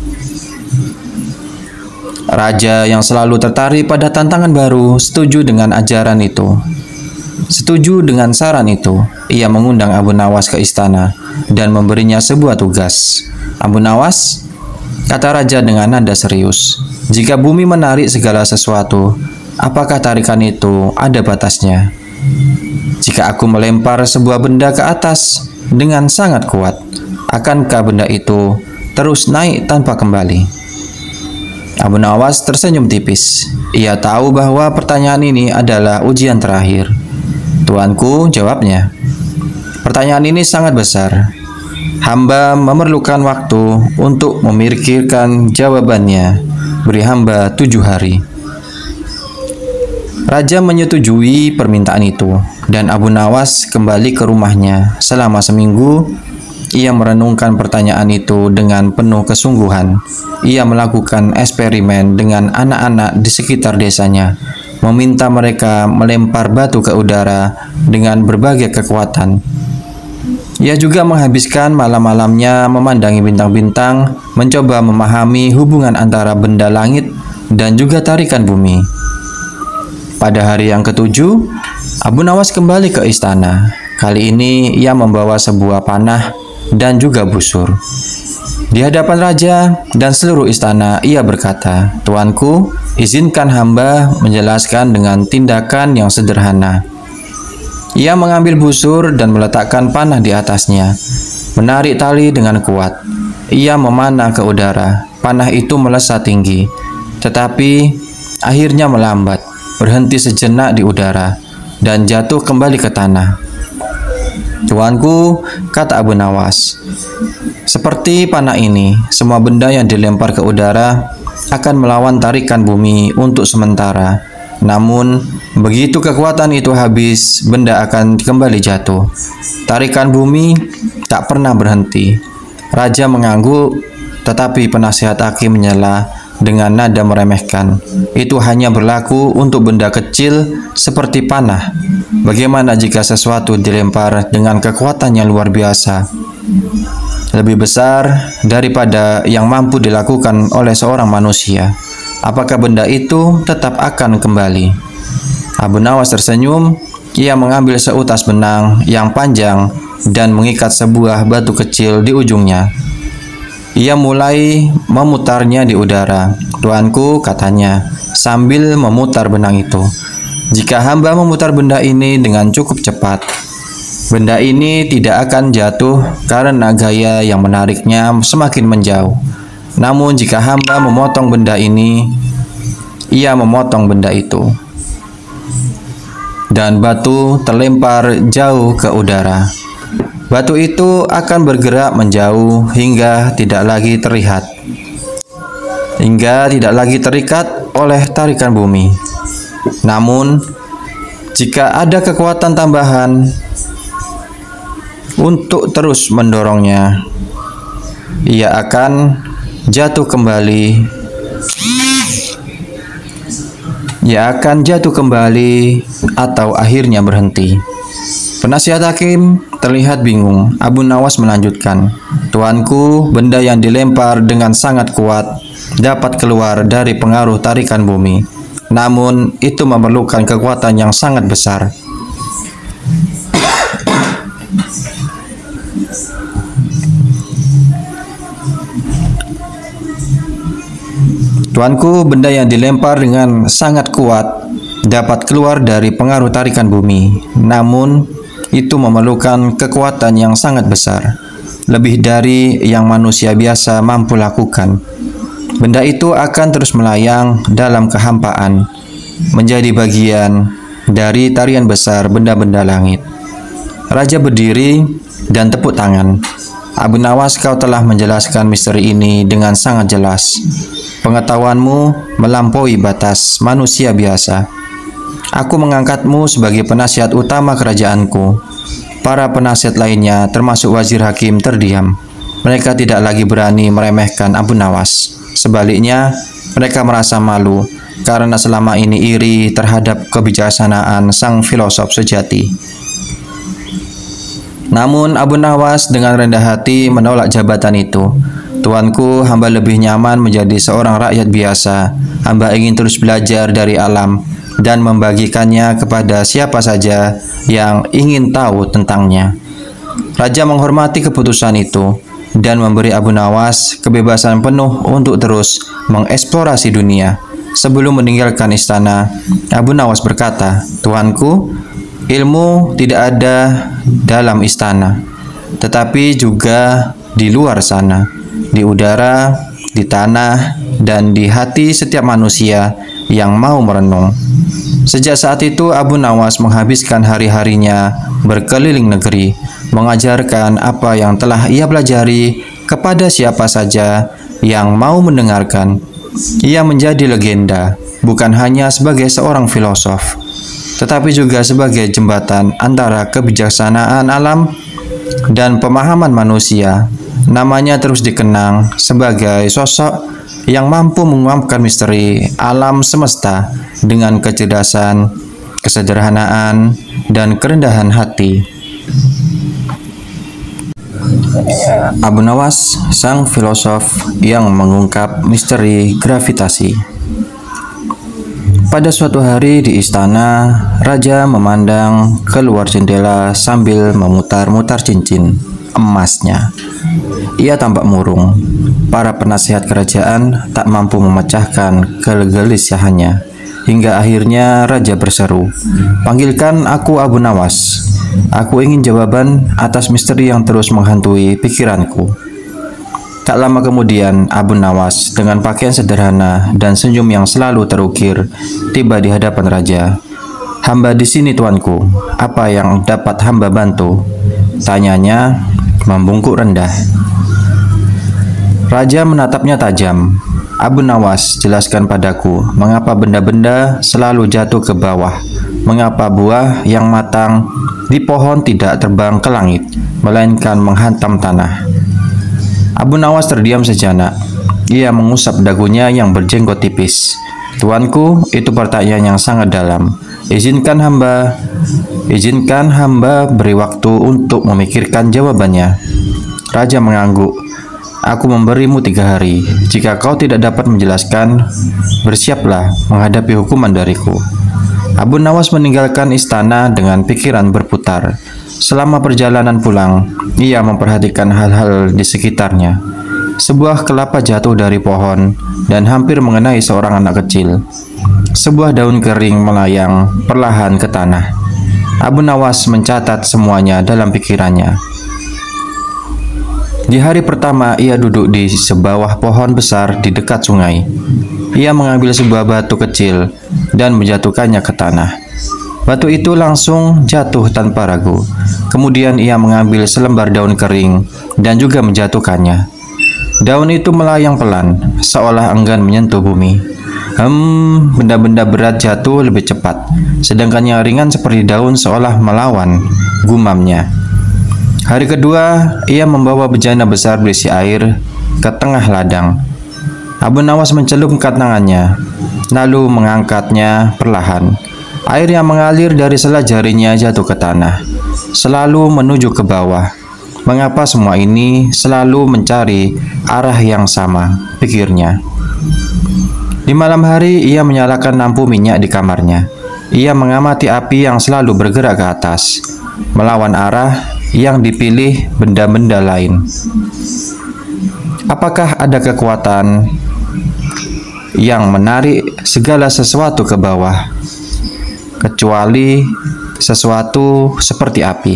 Raja yang selalu tertarik pada tantangan baru setuju dengan ajaran itu. Setuju dengan saran itu, ia mengundang Abu Nawas ke istana dan memberinya sebuah tugas. "Abu Nawas," kata raja dengan nada serius, "jika bumi menarik segala sesuatu, apakah tarikan itu ada batasnya? Jika aku melempar sebuah benda ke atas dengan sangat kuat, akankah benda itu terus naik tanpa kembali?" Abu Nawas tersenyum tipis. Ia tahu bahwa pertanyaan ini adalah ujian terakhir. "Tuanku," jawabnya, "pertanyaan ini sangat besar. Hamba memerlukan waktu untuk memikirkan jawabannya. Beri hamba tujuh hari." Raja menyetujui permintaan itu, dan Abu Nawas kembali ke rumahnya. Selama seminggu, ia merenungkan pertanyaan itu dengan penuh kesungguhan. Ia melakukan eksperimen dengan anak-anak di sekitar desanya, meminta mereka melempar batu ke udara dengan berbagai kekuatan. Ia juga menghabiskan malam-malamnya memandangi bintang-bintang, mencoba memahami hubungan antara benda langit dan juga tarikan bumi. Pada hari yang ketujuh, Abu Nawas kembali ke istana. Kali ini ia membawa sebuah panah dan juga busur. Di hadapan raja dan seluruh istana, ia berkata, "Tuanku, izinkan hamba menjelaskan dengan tindakan yang sederhana." Ia mengambil busur dan meletakkan panah di atasnya, menarik tali dengan kuat. Ia memanah ke udara. Panah itu melesat tinggi, tetapi akhirnya melambat, berhenti sejenak di udara, dan jatuh kembali ke tanah. "Tuanku," kata Abu Nawas, "seperti panah ini, semua benda yang dilempar ke udara akan melawan tarikan bumi untuk sementara. Namun, begitu kekuatan itu habis, benda akan kembali jatuh. Tarikan bumi tak pernah berhenti." Raja mengangguk, tetapi penasihat hakim menyela, dengan nada meremehkan. Itu hanya berlaku untuk benda kecil seperti panah. Bagaimana jika sesuatu dilempar dengan kekuatan yang luar biasa, lebih besar daripada yang mampu dilakukan oleh seorang manusia? Apakah benda itu tetap akan kembali? Abu Nawas tersenyum. Ia mengambil seutas benang yang panjang dan mengikat sebuah batu kecil di ujungnya. Ia mulai memutarnya di udara. "Tuanku," katanya, sambil memutar benang itu, "jika hamba memutar benda ini dengan cukup cepat, benda ini tidak akan jatuh karena gaya yang menariknya semakin menjauh. Namun jika hamba memotong benda ini, ia memotong benda itu, dan batu terlempar jauh ke udara. Batu itu akan bergerak menjauh hingga tidak lagi terlihat, hingga tidak lagi terikat oleh tarikan bumi. Namun, jika ada kekuatan tambahan untuk terus mendorongnya, ia akan jatuh kembali. Ia akan jatuh kembali atau akhirnya berhenti." Penasihat hakim terlihat bingung. Abu Nawas melanjutkan, "Tuanku, benda yang dilempar dengan sangat kuat dapat keluar dari pengaruh tarikan bumi. Namun, itu memerlukan kekuatan yang sangat besar. Tuanku, benda yang dilempar dengan sangat kuat dapat keluar dari pengaruh tarikan bumi. Namun, itu memerlukan kekuatan yang sangat besar, lebih dari yang manusia biasa mampu lakukan. Benda itu akan terus melayang dalam kehampaan, menjadi bagian dari tarian besar benda-benda langit." Raja berdiri dan tepuk tangan. "Abu Nawas, kau telah menjelaskan misteri ini dengan sangat jelas. Pengetahuanmu melampaui batas manusia biasa. Aku mengangkatmu sebagai penasihat utama kerajaanku." Para penasihat lainnya, termasuk wazir hakim, terdiam. Mereka tidak lagi berani meremehkan Abu Nawas. Sebaliknya, mereka merasa malu karena selama ini iri terhadap kebijaksanaan sang filosof sejati. Namun Abu Nawas dengan rendah hati menolak jabatan itu. "Tuanku, hamba lebih nyaman menjadi seorang rakyat biasa. Hamba ingin terus belajar dari alam dan membagikannya kepada siapa saja yang ingin tahu tentangnya." Raja menghormati keputusan itu dan memberi Abu Nawas kebebasan penuh untuk terus mengeksplorasi dunia. Sebelum meninggalkan istana, Abu Nawas berkata, "Tuanku, ilmu tidak ada dalam istana, tetapi juga di luar sana, di udara, di tanah, dan di hati setiap manusia yang mau merenung." Sejak saat itu, Abu Nawas menghabiskan hari-harinya berkeliling negeri, mengajarkan apa yang telah ia pelajari kepada siapa saja yang mau mendengarkan. Ia menjadi legenda, bukan hanya sebagai seorang filosof, tetapi juga sebagai jembatan antara kebijaksanaan alam dan pemahaman manusia. Namanya terus dikenang sebagai sosok yang mampu menguapkan misteri alam semesta dengan kecerdasan, kesederhanaan, dan kerendahan hati. Abu Nawas, sang filosof yang mengungkap misteri gravitasi. Pada suatu hari di istana, raja memandang keluar jendela sambil memutar-mutar cincin emasnya. Ia tampak murung. Para penasihat kerajaan tak mampu memecahkan kegelisahannya. Hingga akhirnya raja berseru, "Panggilkan aku Abu Nawas. Aku ingin jawaban atas misteri yang terus menghantui pikiranku." Tak lama kemudian, Abu Nawas dengan pakaian sederhana dan senyum yang selalu terukir tiba di hadapan raja. "Hamba di sini, tuanku. Apa yang dapat hamba bantu?" tanyanya membungkuk rendah. Raja menatapnya tajam. "Abu Nawas, jelaskan padaku, mengapa benda-benda selalu jatuh ke bawah? Mengapa buah yang matang di pohon tidak terbang ke langit, melainkan menghantam tanah?" Abu Nawas terdiam sejenak. ia mengusap dagunya yang berjenggot tipis. Tuanku, itu pertanyaan yang sangat dalam. Izinkan hamba, izinkan hamba beri waktu untuk memikirkan jawabannya. Raja mengangguk. Aku memberimu tiga hari. Jika kau tidak dapat menjelaskan, bersiaplah menghadapi hukuman dariku. Abu Nawas meninggalkan istana dengan pikiran berputar. Selama perjalanan pulang, ia memperhatikan hal-hal di sekitarnya. Sebuah kelapa jatuh dari pohon dan hampir mengenai seorang anak kecil. Sebuah daun kering melayang perlahan ke tanah. Abu Nawas mencatat semuanya dalam pikirannya. Di hari pertama, ia duduk di sebuah pohon besar di dekat sungai. Ia mengambil sebuah batu kecil dan menjatuhkannya ke tanah. Batu itu langsung jatuh tanpa ragu. Kemudian ia mengambil selembar daun kering dan juga menjatuhkannya. Daun itu melayang pelan, seolah enggan menyentuh bumi. Hmm, benda-benda berat jatuh lebih cepat, sedangkan yang ringan seperti daun seolah melawan, gumamnya. Hari kedua, ia membawa bejana besar berisi air ke tengah ladang. Abu Nawas mencelupkan tangannya, lalu mengangkatnya perlahan. Air yang mengalir dari sela jarinya jatuh ke tanah, selalu menuju ke bawah. Mengapa semua ini selalu mencari arah yang sama, pikirnya. Di malam hari, ia menyalakan lampu minyak di kamarnya. Ia mengamati api yang selalu bergerak ke atas, melawan arah yang dipilih benda-benda lain. Apakah ada kekuatan yang menarik segala sesuatu ke bawah, kecuali sesuatu seperti api?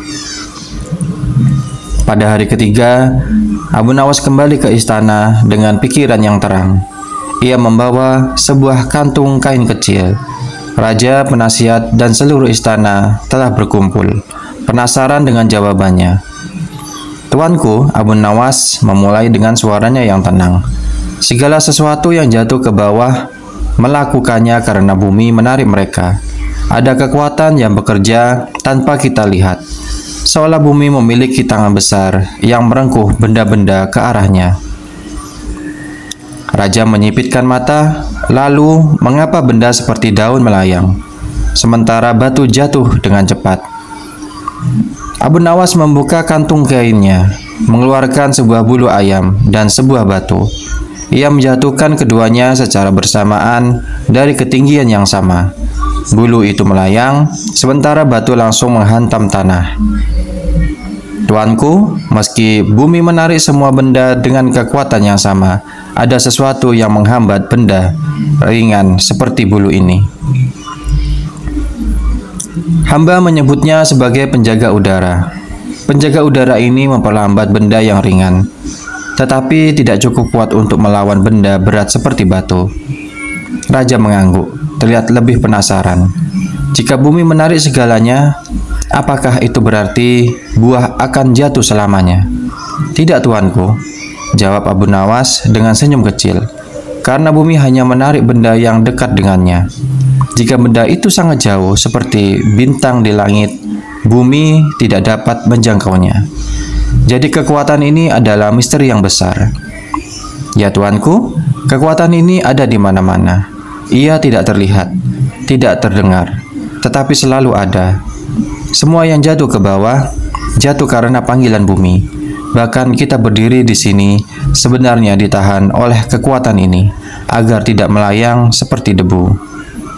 Pada hari ketiga, Abu Nawas kembali ke istana dengan pikiran yang terang. Ia membawa sebuah kantung kain kecil. Raja, penasihat, dan seluruh istana telah berkumpul, penasaran dengan jawabannya. Tuanku, Abu Nawas memulai dengan suaranya yang tenang. Segala sesuatu yang jatuh ke bawah melakukannya karena bumi menarik mereka. Ada kekuatan yang bekerja tanpa kita lihat, seolah bumi memiliki tangan besar yang merengkuh benda-benda ke arahnya. Raja menyipitkan mata, lalu mengapa benda seperti daun melayang, sementara batu jatuh dengan cepat? Abu Nawas membuka kantung kainnya, mengeluarkan sebuah bulu ayam dan sebuah batu. Ia menjatuhkan keduanya secara bersamaan dari ketinggian yang sama. Bulu itu melayang, sementara batu langsung menghantam tanah. Tuanku, meski bumi menarik semua benda dengan kekuatan yang sama, ada sesuatu yang menghambat benda ringan seperti bulu ini. Hamba menyebutnya sebagai penjaga udara. Penjaga udara ini memperlambat benda yang ringan, tetapi tidak cukup kuat untuk melawan benda berat seperti batu. Raja mengangguk, terlihat lebih penasaran. Jika bumi menarik segalanya, apakah itu berarti buah akan jatuh selamanya? Tidak, tuanku, jawab Abu Nawas dengan senyum kecil. Karena bumi hanya menarik benda yang dekat dengannya. Jika benda itu sangat jauh, seperti bintang di langit, bumi tidak dapat menjangkaunya. Jadi kekuatan ini adalah misteri yang besar. Ya tuanku, kekuatan ini ada di mana-mana. Ia tidak terlihat, tidak terdengar, tetapi selalu ada. Semua yang jatuh ke bawah, jatuh karena panggilan bumi. Bahkan kita berdiri di sini sebenarnya ditahan oleh kekuatan ini, agar tidak melayang seperti debu.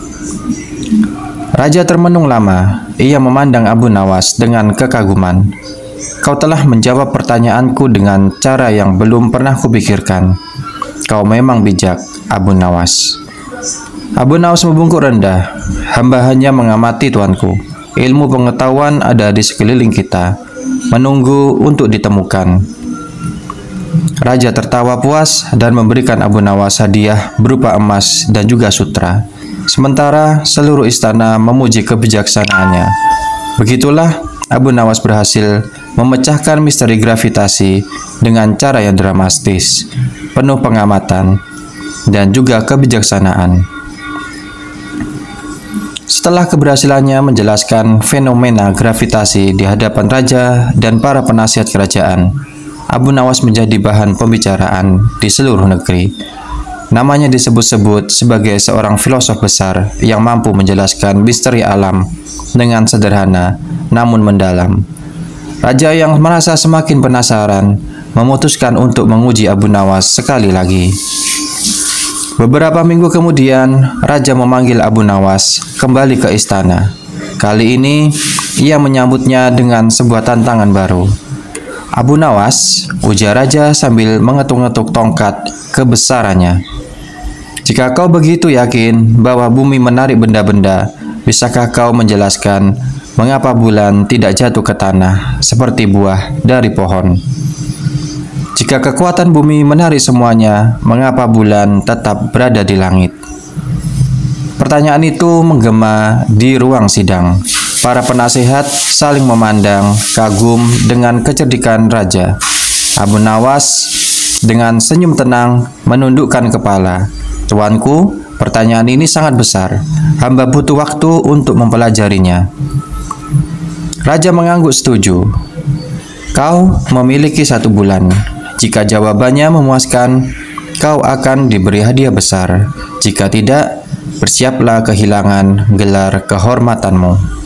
Raja termenung lama. Ia memandang Abu Nawas dengan kekaguman. Kau telah menjawab pertanyaanku dengan cara yang belum pernah kupikirkan. Kau memang bijak, Abu Nawas. Abu Nawas membungkuk rendah. Hamba hanya mengamati, tuanku. Ilmu pengetahuan ada di sekeliling kita, menunggu untuk ditemukan. Raja tertawa puas dan memberikan Abu Nawas hadiah berupa emas dan juga sutra. Sementara seluruh istana memuji kebijaksanaannya. Begitulah Abu Nawas berhasil memecahkan misteri gravitasi dengan cara yang dramatis, penuh pengamatan, dan juga kebijaksanaan. Setelah keberhasilannya menjelaskan fenomena gravitasi di hadapan raja dan para penasihat kerajaan, Abu Nawas menjadi bahan pembicaraan di seluruh negeri. Namanya disebut-sebut sebagai seorang filosof besar yang mampu menjelaskan misteri alam dengan sederhana namun mendalam. Raja yang merasa semakin penasaran memutuskan untuk menguji Abu Nawas sekali lagi. Beberapa minggu kemudian, Raja memanggil Abu Nawas kembali ke istana. Kali ini, ia menyambutnya dengan sebuah tantangan baru. Abu Nawas, ujar Raja sambil mengetuk-ngetuk tongkat kebesarannya. Jika kau begitu yakin bahwa bumi menarik benda-benda, bisakah kau menjelaskan mengapa bulan tidak jatuh ke tanah seperti buah dari pohon? Jika kekuatan bumi menarik semuanya, mengapa bulan tetap berada di langit? Pertanyaan itu menggema di ruang sidang. Para penasehat saling memandang kagum dengan kecerdikan raja. Abu Nawas dengan senyum tenang menundukkan kepala. Tuanku, pertanyaan ini sangat besar. Hamba butuh waktu untuk mempelajarinya. Raja mengangguk setuju. Kau memiliki satu bulan. Jika jawabannya memuaskan, kau akan diberi hadiah besar. Jika tidak, bersiaplah kehilangan gelar kehormatanmu.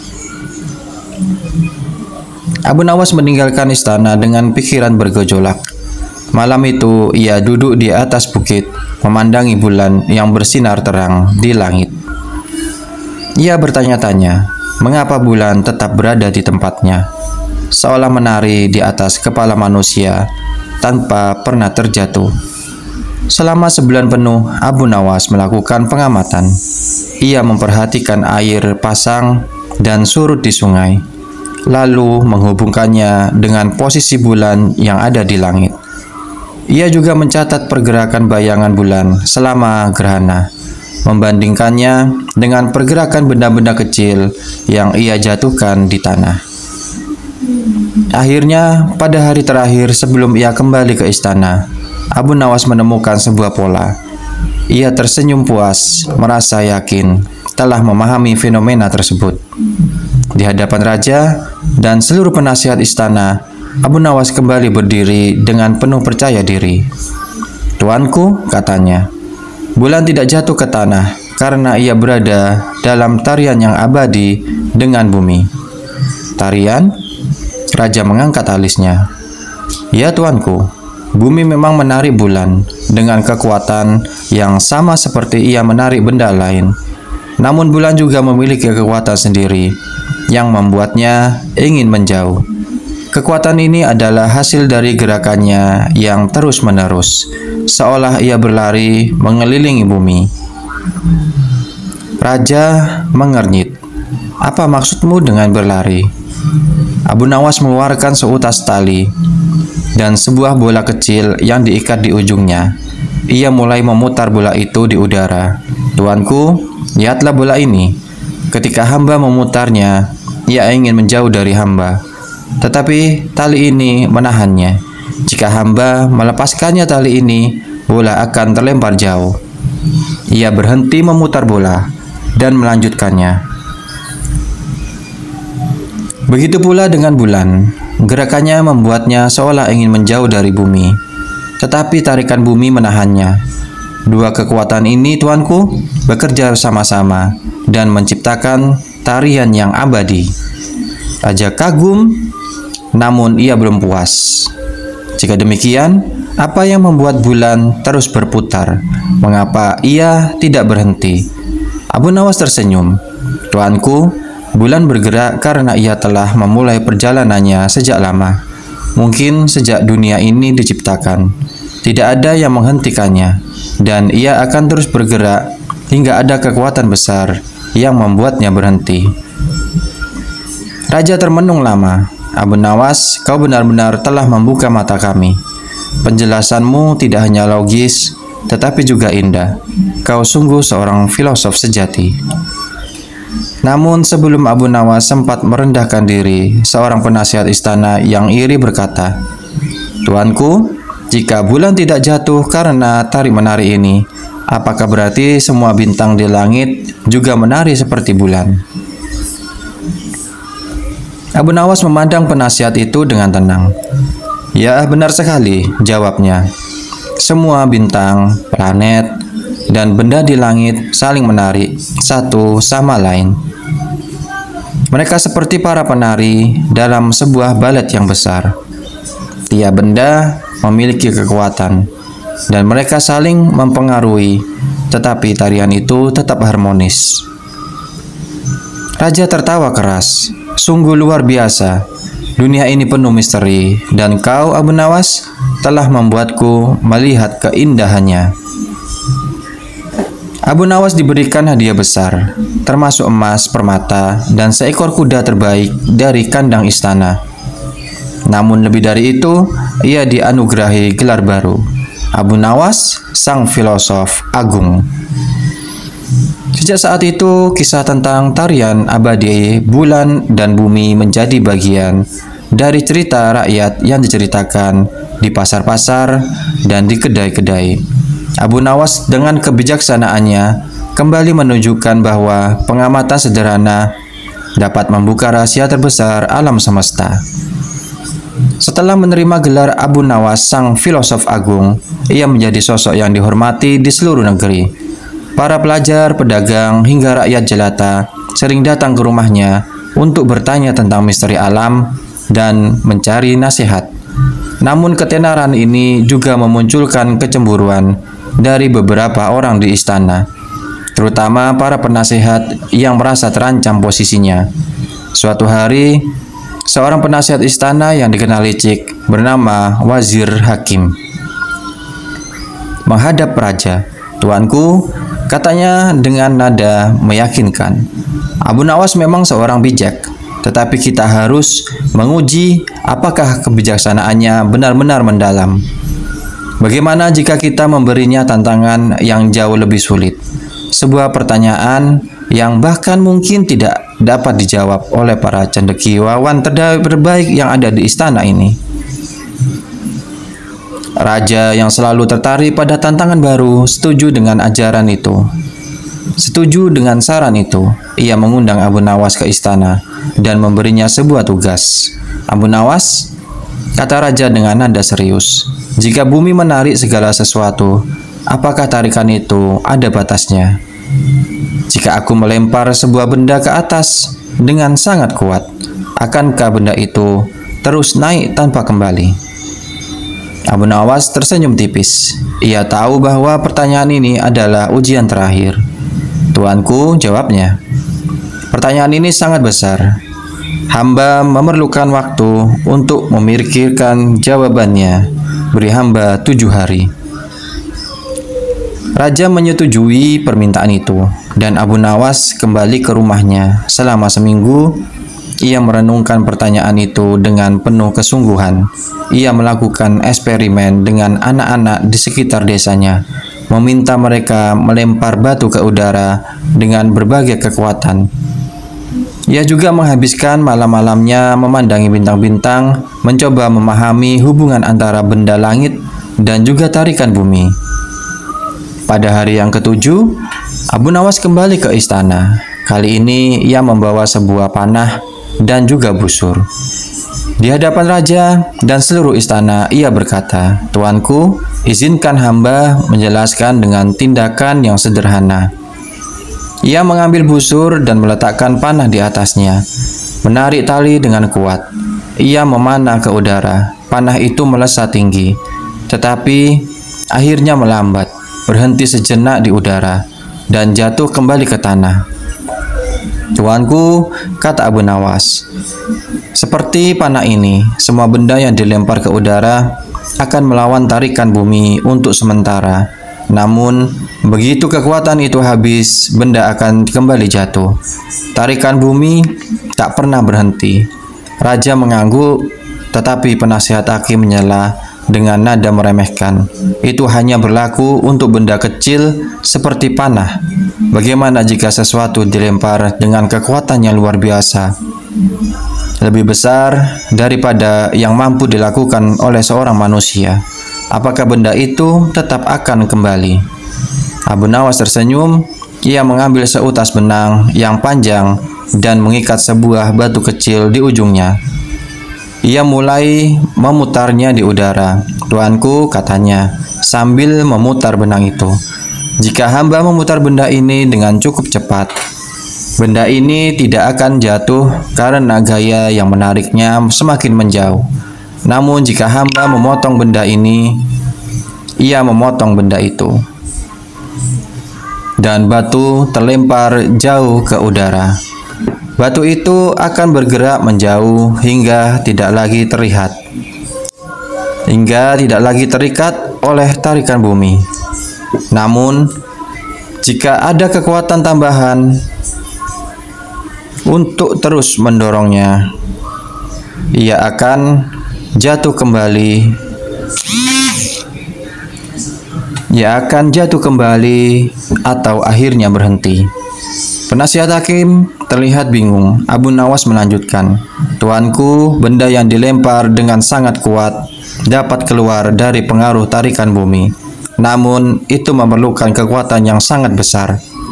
Abu Nawas meninggalkan istana dengan pikiran bergejolak. Malam itu, ia duduk di atas bukit, memandangi bulan yang bersinar terang di langit. Ia bertanya-tanya, mengapa bulan tetap berada di tempatnya, seolah menari di atas kepala manusia tanpa pernah terjatuh. Selama sebulan penuh, Abu Nawas melakukan pengamatan. Ia memperhatikan air pasang dan surut di sungai, lalu menghubungkannya dengan posisi bulan yang ada di langit. Ia juga mencatat pergerakan bayangan bulan selama gerhana, membandingkannya dengan pergerakan benda-benda kecil yang ia jatuhkan di tanah. Akhirnya, pada hari terakhir sebelum ia kembali ke istana, Abu Nawas menemukan sebuah pola. Ia tersenyum puas, merasa yakin telah memahami fenomena tersebut. Di hadapan raja dan seluruh penasihat istana, Abu Nawas kembali berdiri dengan penuh percaya diri. Tuanku, katanya, bulan tidak jatuh ke tanah karena ia berada dalam tarian yang abadi dengan bumi. Tarian? Raja mengangkat alisnya. Ya tuanku, bumi memang menarik bulan dengan kekuatan yang sama seperti ia menarik benda lain. Namun bulan juga memiliki kekuatan sendiri yang membuatnya ingin menjauh. Kekuatan ini adalah hasil dari gerakannya yang terus-menerus, seolah ia berlari mengelilingi bumi. Raja mengernyit. Apa maksudmu dengan berlari? Abu Nawas mengeluarkan seutas tali dan sebuah bola kecil yang diikat di ujungnya. Ia mulai memutar bola itu di udara. Tuanku, lihatlah bola ini. Ketika hamba memutarnya, ia ingin menjauh dari hamba. Tetapi tali ini menahannya. Jika hamba melepaskannya tali ini, bola akan terlempar jauh. Ia berhenti memutar bola dan melanjutkannya. Begitu pula dengan bulan. Gerakannya membuatnya seolah ingin menjauh dari bumi. Tetapi tarikan bumi menahannya. Dua kekuatan ini, tuanku, bekerja sama-sama dan menciptakan tarian yang abadi. Raja kagum, namun ia belum puas. Jika demikian, apa yang membuat bulan terus berputar? Mengapa ia tidak berhenti? Abu Nawas tersenyum. Tuanku, bulan bergerak karena ia telah memulai perjalanannya sejak lama. Mungkin sejak dunia ini diciptakan. Tidak ada yang menghentikannya, dan ia akan terus bergerak hingga ada kekuatan besar yang membuatnya berhenti. Raja termenung lama. Abu Nawas, kau benar-benar telah membuka mata kami. Penjelasanmu tidak hanya logis, tetapi juga indah. Kau sungguh seorang filosof sejati. Namun sebelum Abu Nawas sempat merendahkan diri, seorang penasihat istana yang iri berkata, Tuanku, jika bulan tidak jatuh karena tarik-menarik ini, apakah berarti semua bintang di langit juga menari seperti bulan? Abu Nawas memandang penasihat itu dengan tenang. Ya, benar sekali, jawabnya. Semua bintang, planet, dan benda di langit saling menarik satu sama lain. Mereka seperti para penari dalam sebuah balet yang besar. Tiap benda memiliki kekuatan, dan mereka saling mempengaruhi, tetapi tarian itu tetap harmonis. Raja tertawa keras. Sungguh luar biasa. Dunia ini penuh misteri, dan kau, Abu Nawas, telah membuatku melihat keindahannya. Abu Nawas diberikan hadiah besar, termasuk emas, permata, dan seekor kuda terbaik dari kandang istana. Namun lebih dari itu, ia dianugerahi gelar baru, Abu Nawas, sang filosof agung. Sejak saat itu, kisah tentang tarian abadi bulan dan bumi menjadi bagian dari cerita rakyat yang diceritakan di pasar-pasar dan di kedai-kedai. Abu Nawas dengan kebijaksanaannya kembali menunjukkan bahwa pengamatan sederhana dapat membuka rahasia terbesar alam semesta. Setelah menerima gelar Abu Nawas, sang filosof agung, ia menjadi sosok yang dihormati di seluruh negeri. Para pelajar, pedagang, hingga rakyat jelata sering datang ke rumahnya untuk bertanya tentang misteri alam dan mencari nasihat. Namun ketenaran ini juga memunculkan kecemburuan dari beberapa orang di istana, terutama para penasehat yang merasa terancam posisinya. Suatu hari, seorang penasihat istana yang dikenal licik bernama Wazir Hakim menghadap raja. "Tuanku," katanya dengan nada meyakinkan, "Abu Nawas memang seorang bijak, tetapi kita harus menguji apakah kebijaksanaannya benar-benar mendalam. Bagaimana jika kita memberinya tantangan yang jauh lebih sulit? Sebuah pertanyaan yang bahkan mungkin tidak dapat dijawab oleh para cendekiawan terbaik yang ada di istana ini." Raja yang selalu tertarik pada tantangan baru setuju dengan ajaran itu. Setuju dengan saran itu, ia mengundang Abu Nawas ke istana dan memberinya sebuah tugas. "Abu Nawas," kata raja dengan nada serius, "jika bumi menarik segala sesuatu, apakah tarikan itu ada batasnya? Jika aku melempar sebuah benda ke atas dengan sangat kuat, akankah benda itu terus naik tanpa kembali?" Abu Nawas tersenyum tipis. Ia tahu bahwa pertanyaan ini adalah ujian terakhir. "Tuanku," jawabnya, "pertanyaan ini sangat besar. Hamba memerlukan waktu untuk memikirkan jawabannya. Beri hamba tujuh hari." Raja menyetujui permintaan itu, dan Abu Nawas kembali ke rumahnya. Selama seminggu, ia merenungkan pertanyaan itu dengan penuh kesungguhan. Ia melakukan eksperimen dengan anak-anak di sekitar desanya, meminta mereka melempar batu ke udara dengan berbagai kekuatan. Ia juga menghabiskan malam-malamnya memandangi bintang-bintang, mencoba memahami hubungan antara benda langit dan juga tarikan bumi. Pada hari yang ketujuh, Abu Nawas kembali ke istana. Kali ini ia membawa sebuah panah dan juga busur. Di hadapan raja dan seluruh istana, ia berkata, "Tuanku, izinkan hamba menjelaskan dengan tindakan yang sederhana." Ia mengambil busur dan meletakkan panah di atasnya, menarik tali dengan kuat. Ia memanah ke udara. Panah itu melesat tinggi, tetapi akhirnya melambat, berhenti sejenak di udara, dan jatuh kembali ke tanah. "Tuanku," kata Abu Nawas, "seperti panah ini, semua benda yang dilempar ke udara akan melawan tarikan bumi untuk sementara. Namun, begitu kekuatan itu habis, benda akan kembali jatuh. Tarikan bumi tak pernah berhenti." Raja mengangguk, tetapi penasihat hakim menyela dengan nada meremehkan. "Itu hanya berlaku untuk benda kecil seperti panah. Bagaimana jika sesuatu dilempar dengan kekuatan yang luar biasa, lebih besar daripada yang mampu dilakukan oleh seorang manusia? Apakah benda itu tetap akan kembali?" Abu Nawas tersenyum. Ia mengambil seutas benang yang panjang dan mengikat sebuah batu kecil di ujungnya. Ia mulai memutarnya di udara. "Tuanku," katanya, sambil memutar benang itu, "jika hamba memutar benda ini dengan cukup cepat, benda ini tidak akan jatuh karena gaya yang menariknya semakin menjauh. Namun jika hamba memotong benda ini, ia memotong benda itu, dan batu terlempar jauh ke udara. Batu itu akan bergerak menjauh hingga tidak lagi terlihat, hingga tidak lagi terikat oleh tarikan bumi. Namun, jika ada kekuatan tambahan untuk terus mendorongnya, ia akan jatuh kembali. Ia akan jatuh kembali atau akhirnya berhenti." Penasihat hakim terlihat bingung. Abu Nawas melanjutkan, "Tuanku, benda yang dilempar dengan sangat kuat dapat keluar dari pengaruh tarikan bumi. Namun, itu memerlukan kekuatan yang sangat besar.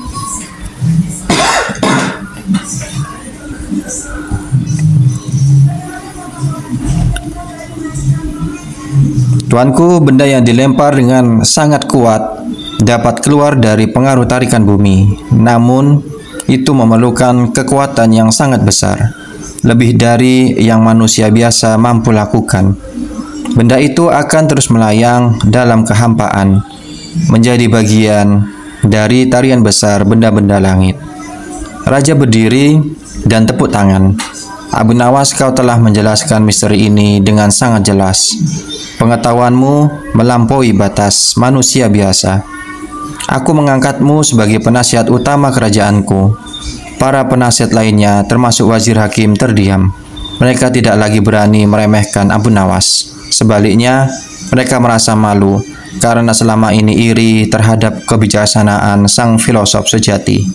Tuanku, benda yang dilempar dengan sangat kuat dapat keluar dari pengaruh tarikan bumi. Namun, itu memerlukan kekuatan yang sangat besar, lebih dari yang manusia biasa mampu lakukan. Benda itu akan terus melayang dalam kehampaan, menjadi bagian dari tarian besar benda-benda langit." Raja berdiri dan tepuk tangan. "Abu Nawas, kau telah menjelaskan misteri ini dengan sangat jelas. Pengetahuanmu melampaui batas manusia biasa. Aku mengangkatmu sebagai penasihat utama kerajaanku." Para penasihat lainnya, termasuk wazir hakim, terdiam. Mereka tidak lagi berani meremehkan Abu Nawas. Sebaliknya, mereka merasa malu karena selama ini iri terhadap kebijaksanaan sang filosof sejati.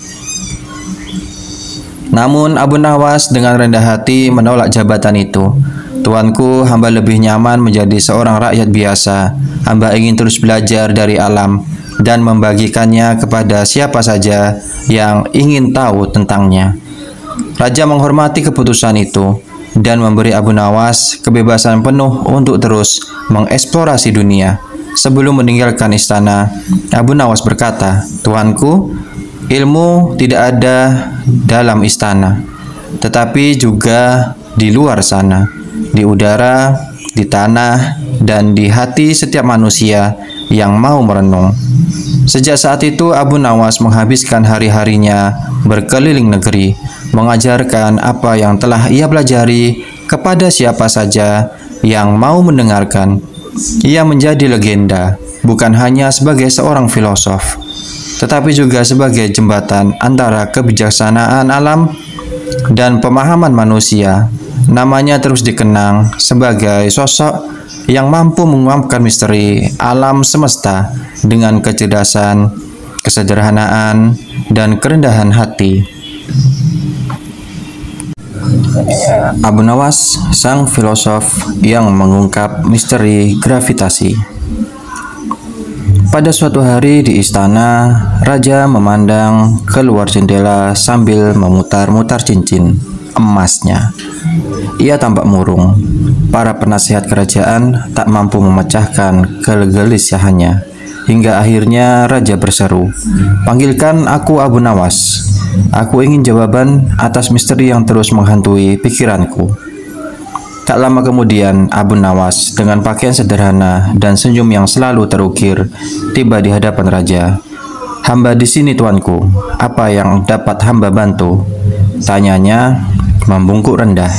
Namun Abu Nawas dengan rendah hati menolak jabatan itu. "Tuanku, hamba lebih nyaman menjadi seorang rakyat biasa. Hamba ingin terus belajar dari alam dan membagikannya kepada siapa saja yang ingin tahu tentangnya." Raja menghormati keputusan itu dan memberi Abu Nawas kebebasan penuh untuk terus mengeksplorasi dunia. Sebelum meninggalkan istana, Abu Nawas berkata, "Tuanku, ilmu tidak ada dalam istana, tetapi juga di luar sana, di udara, di tanah, dan di hati setiap manusia yang mau merenung." Sejak saat itu, Abu Nawas menghabiskan hari-harinya berkeliling negeri, mengajarkan apa yang telah ia pelajari kepada siapa saja yang mau mendengarkan. Ia menjadi legenda, bukan hanya sebagai seorang filosof, tetapi juga sebagai jembatan antara kebijaksanaan alam dan pemahaman manusia. Namanya terus dikenang sebagai sosok yang mampu mengungkapkan misteri alam semesta dengan kecerdasan, kesederhanaan, dan kerendahan hati. Abu Nawas, sang filosof yang mengungkap misteri gravitasi. Pada suatu hari di istana, raja memandang keluar jendela sambil memutar-mutar cincin emasnya. Ia tampak murung. Para penasihat kerajaan tak mampu memecahkan kegelisahannya. Hingga akhirnya raja berseru, "Panggilkan aku Abu Nawas. Aku ingin jawaban atas misteri yang terus menghantui pikiranku." Tak lama kemudian, Abu Nawas dengan pakaian sederhana dan senyum yang selalu terukir tiba di hadapan raja. "Hamba di sini, tuanku. Apa yang dapat hamba bantu?" tanyanya membungkuk rendah.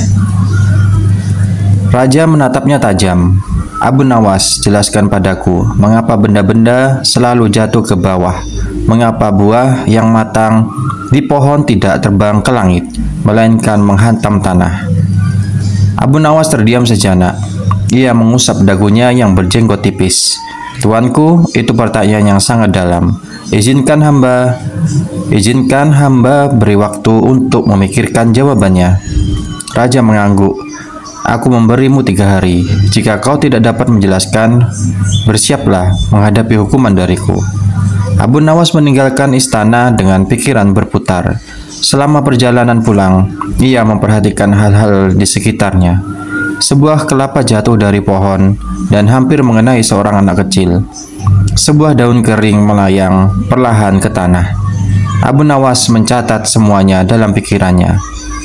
Raja menatapnya tajam. "Abu Nawas, jelaskan padaku, mengapa benda-benda selalu jatuh ke bawah? Mengapa buah yang matang di pohon tidak terbang ke langit, melainkan menghantam tanah?" Abu Nawas terdiam sejenak. Ia mengusap dagunya yang berjenggot tipis. "Tuanku, itu pertanyaan yang sangat dalam. Izinkan hamba, izinkan hamba beri waktu untuk memikirkan jawabannya." Raja mengangguk. "Aku memberimu tiga hari. Jika kau tidak dapat menjelaskan, bersiaplah menghadapi hukuman dariku." Abu Nawas meninggalkan istana dengan pikiran berputar. Selama perjalanan pulang, ia memperhatikan hal-hal di sekitarnya. sebuah kelapa jatuh dari pohon dan hampir mengenai seorang anak kecil. Sebuah daun kering melayang perlahan ke tanah. Abu Nawas mencatat semuanya dalam pikirannya.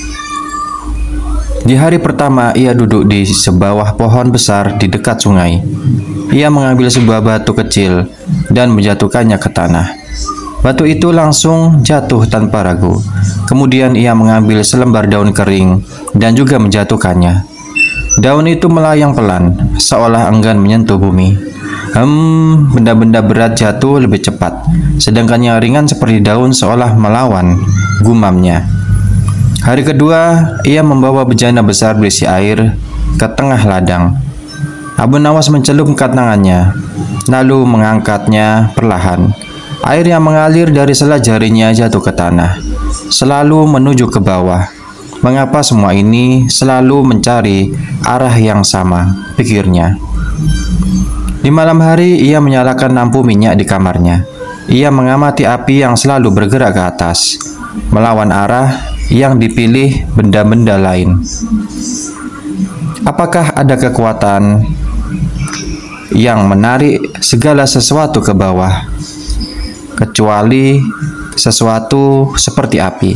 Di hari pertama, ia duduk di sebawah pohon besar di dekat sungai. Ia mengambil sebuah batu kecil dan menjatuhkannya ke tanah. Batu itu langsung jatuh tanpa ragu. Kemudian ia mengambil selembar daun kering dan juga menjatuhkannya. Daun itu melayang pelan, seolah enggan menyentuh bumi. Hmm, benda-benda berat jatuh lebih cepat, sedangkan yang ringan seperti daun seolah melawan, gumamnya. Hari kedua, ia membawa bejana besar berisi air ke tengah ladang. Abu Nawas mencelupkan tangannya, lalu mengangkatnya perlahan. Air yang mengalir dari sela jarinya jatuh ke tanah, selalu menuju ke bawah. Mengapa semua ini selalu mencari arah yang sama, pikirnya. Di malam hari, ia menyalakan lampu minyak di kamarnya. Ia mengamati api yang selalu bergerak ke atas, melawan arah yang dipilih benda-benda lain. Apakah ada kekuatan yang menarik segala sesuatu ke bawah, kecuali sesuatu seperti api?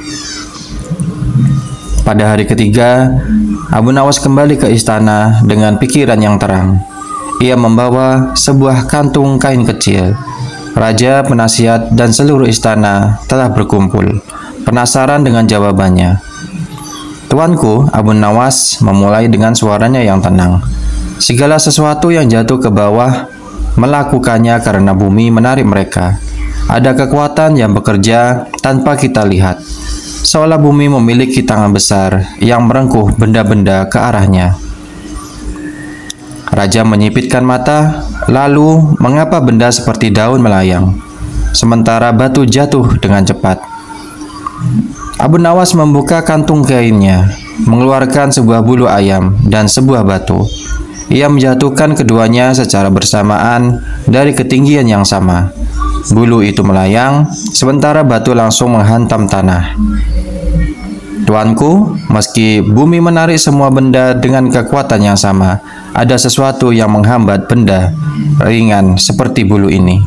Pada hari ketiga, Abu Nawas kembali ke istana dengan pikiran yang terang. Ia membawa sebuah kantung kain kecil. Raja, penasihat, dan seluruh istana telah berkumpul, penasaran dengan jawabannya. "Tuanku," Abu Nawas memulai dengan suaranya yang tenang, "segala sesuatu yang jatuh ke bawah melakukannya karena bumi menarik mereka. Ada kekuatan yang bekerja tanpa kita lihat, seolah bumi memiliki tangan besar yang merengkuh benda-benda ke arahnya." Raja menyipitkan mata, lalu mengapa benda seperti daun melayang, sementara batu jatuh dengan cepat? Abu Nawas membuka kantung kainnya, mengeluarkan sebuah bulu ayam dan sebuah batu. Ia menjatuhkan keduanya secara bersamaan dari ketinggian yang sama. Bulu itu melayang, sementara batu langsung menghantam tanah. "Tuanku, meski bumi menarik semua benda dengan kekuatan yang sama, ada sesuatu yang menghambat benda ringan seperti bulu ini."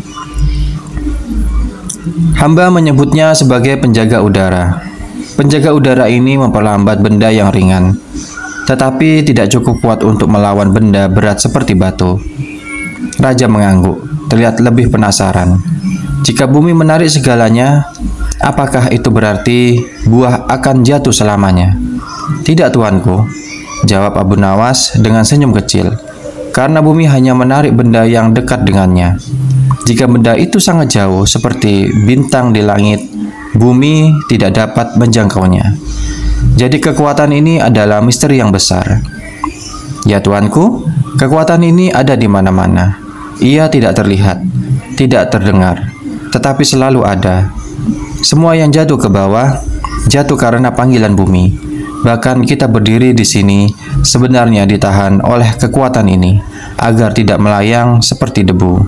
Hamba menyebutnya sebagai penjaga udara. Penjaga udara ini memperlambat benda yang ringan, tetapi tidak cukup kuat untuk melawan benda berat seperti batu. Raja mengangguk, terlihat lebih penasaran. Jika bumi menarik segalanya, apakah itu berarti buah akan jatuh selamanya? "Tidak, tuanku," jawab Abu Nawas dengan senyum kecil, "karena bumi hanya menarik benda yang dekat dengannya. Jika benda itu sangat jauh seperti bintang di langit, bumi tidak dapat menjangkaunya. Jadi kekuatan ini adalah misteri yang besar." "Ya tuanku, kekuatan ini ada di mana-mana. Ia tidak terlihat, tidak terdengar, tetapi selalu ada. Semua yang jatuh ke bawah, jatuh karena panggilan bumi. Bahkan kita berdiri di sini sebenarnya ditahan oleh kekuatan ini, agar tidak melayang seperti debu."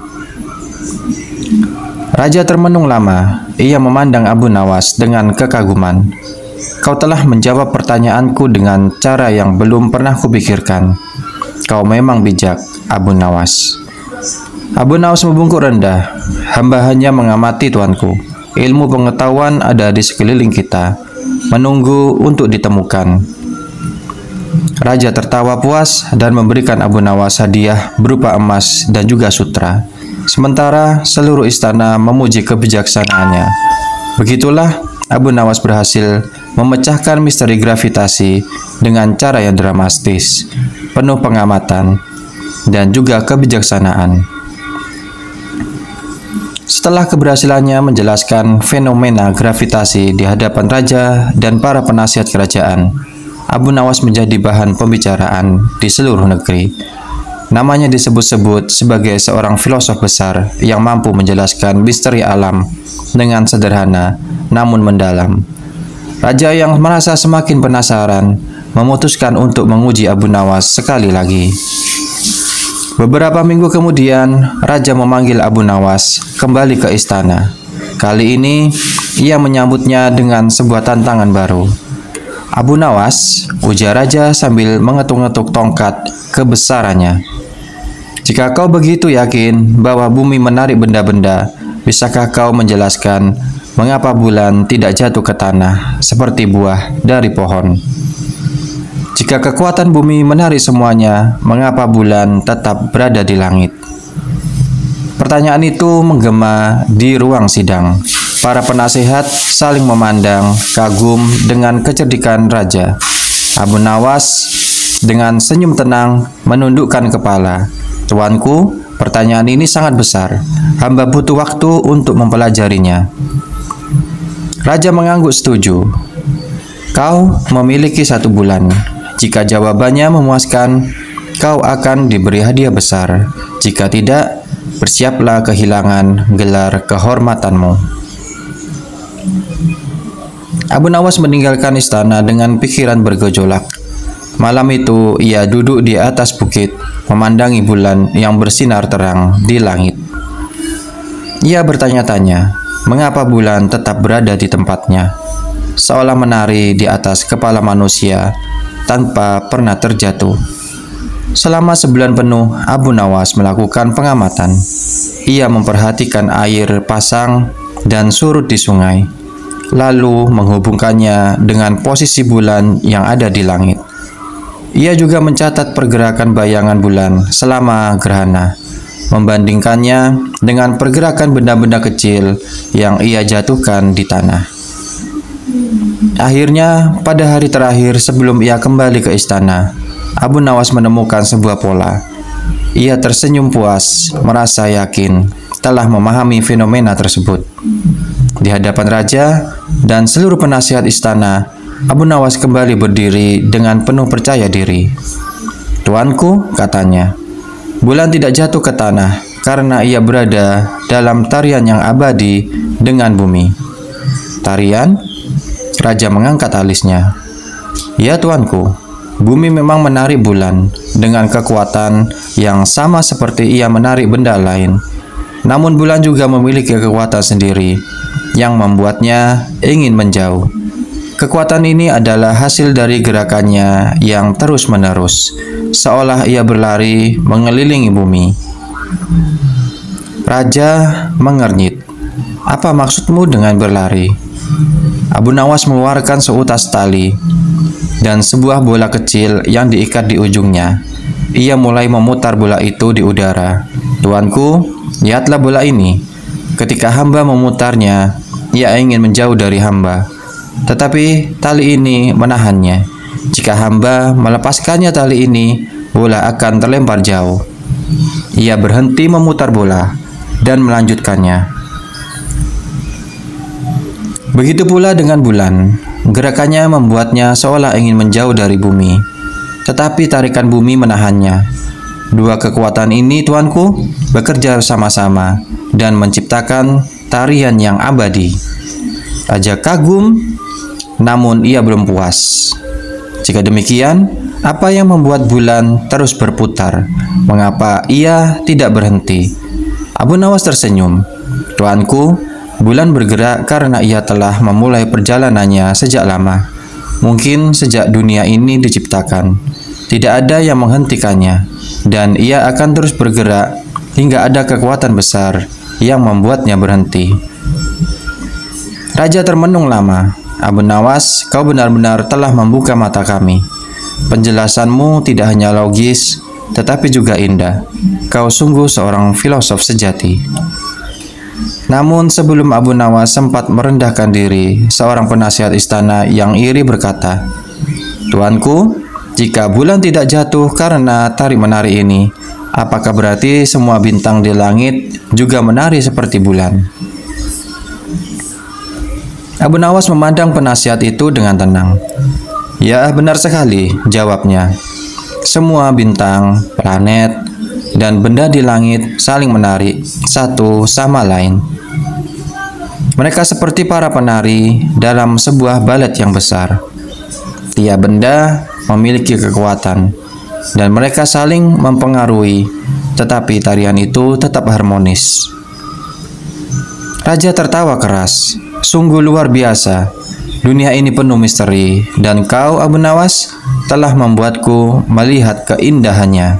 Raja termenung lama. Ia memandang Abu Nawas dengan kekaguman. "Kau telah menjawab pertanyaanku dengan cara yang belum pernah kupikirkan. Kau memang bijak, Abu Nawas." Abu Nawas membungkuk rendah. "Hamba hanya mengamati, tuanku. Ilmu pengetahuan ada di sekeliling kita, menunggu untuk ditemukan." Raja tertawa puas dan memberikan Abu Nawas hadiah berupa emas dan juga sutra. Sementara seluruh istana memuji kebijaksanaannya. Begitulah Abu Nawas berhasil memecahkan misteri gravitasi dengan cara yang dramatis, penuh pengamatan, dan juga kebijaksanaan. Setelah keberhasilannya menjelaskan fenomena gravitasi di hadapan raja dan para penasihat kerajaan, Abu Nawas menjadi bahan pembicaraan di seluruh negeri. Namanya disebut-sebut sebagai seorang filosof besar yang mampu menjelaskan misteri alam dengan sederhana namun mendalam. Raja yang merasa semakin penasaran memutuskan untuk menguji Abu Nawas sekali lagi. Beberapa minggu kemudian, Raja memanggil Abu Nawas kembali ke istana. Kali ini, ia menyambutnya dengan sebuah tantangan baru. Abu Nawas, ujar raja sambil mengetuk-ngetuk tongkat kebesarannya. Jika kau begitu yakin bahwa bumi menarik benda-benda, bisakah kau menjelaskan mengapa bulan tidak jatuh ke tanah seperti buah dari pohon? Jika kekuatan bumi menarik semuanya, mengapa bulan tetap berada di langit? Pertanyaan itu menggema di ruang sidang. Para penasehat saling memandang kagum dengan kecerdikan raja. Abu Nawas dengan senyum tenang menundukkan kepala. Tuanku, pertanyaan ini sangat besar. Hamba butuh waktu untuk mempelajarinya. Raja mengangguk setuju. Kau memiliki satu bulan. Jika jawabannya memuaskan, kau akan diberi hadiah besar. Jika tidak, bersiaplah kehilangan gelar kehormatanmu. Abu Nawas meninggalkan istana dengan pikiran bergejolak. Malam itu ia duduk di atas bukit, memandangi bulan yang bersinar terang di langit. Ia bertanya-tanya, mengapa bulan tetap berada di tempatnya, seolah menari di atas kepala manusia tanpa pernah terjatuh. Selama sebulan penuh, Abu Nawas melakukan pengamatan. Ia memperhatikan air pasang dan surut di sungai, lalu menghubungkannya dengan posisi bulan yang ada di langit. Ia juga mencatat pergerakan bayangan bulan selama gerhana, membandingkannya dengan pergerakan benda-benda kecil yang ia jatuhkan di tanah. Akhirnya, pada hari terakhir sebelum ia kembali ke istana, Abu Nawas menemukan sebuah pola. Ia tersenyum puas, merasa yakin telah memahami fenomena tersebut. Di hadapan raja dan seluruh penasihat istana, Abu Nawas kembali berdiri dengan penuh percaya diri. Tuanku, katanya, bulan tidak jatuh ke tanah karena ia berada dalam tarian yang abadi dengan bumi. Tarian? Raja mengangkat alisnya. Ya tuanku, bumi memang menarik bulan dengan kekuatan yang sama seperti ia menarik benda lain. Namun bulan juga memiliki kekuatan sendiri yang membuatnya ingin menjauh. Kekuatan ini adalah hasil dari gerakannya yang terus-menerus, seolah ia berlari mengelilingi bumi. Raja mengernyit. Apa maksudmu dengan berlari? Abu Nawas mengeluarkan seutas tali dan sebuah bola kecil yang diikat di ujungnya. Ia mulai memutar bola itu di udara. Tuanku, lihatlah bola ini. Ketika hamba memutarnya, ia ingin menjauh dari hamba. Tetapi tali ini menahannya. Jika hamba melepaskannya tali ini, bola akan terlempar jauh. Ia berhenti memutar bola dan melanjutkannya. Begitu pula dengan bulan. Gerakannya membuatnya seolah ingin menjauh dari bumi, tetapi tarikan bumi menahannya. Dua kekuatan ini, tuanku, bekerja sama-sama dan menciptakan tarian yang abadi. Raja kagum, namun ia belum puas. Jika demikian, apa yang membuat bulan terus berputar? Mengapa ia tidak berhenti? Abu Nawas tersenyum. Tuanku, bulan bergerak karena ia telah memulai perjalanannya sejak lama. Mungkin sejak dunia ini diciptakan. Tidak ada yang menghentikannya, dan ia akan terus bergerak hingga ada kekuatan besar yang membuatnya berhenti. Raja termenung lama. Abu Nawas, kau benar-benar telah membuka mata kami. Penjelasanmu tidak hanya logis, tetapi juga indah. Kau sungguh seorang filosof sejati. Namun sebelum Abu Nawas sempat merendahkan diri, seorang penasihat istana yang iri berkata, Tuanku, jika bulan tidak jatuh karena tarik-menarik ini, apakah berarti semua bintang di langit juga menari seperti bulan? Abu Nawas memandang penasihat itu dengan tenang. Ya, benar sekali, jawabnya. Semua bintang, planet, dan benda di langit saling menarik satu sama lain. Mereka seperti para penari dalam sebuah balet yang besar. Tiap benda memiliki kekuatan, dan mereka saling mempengaruhi, tetapi tarian itu tetap harmonis. Raja tertawa keras. Sungguh luar biasa. Dunia ini penuh misteri, dan kau, Abu Nawas, telah membuatku melihat keindahannya.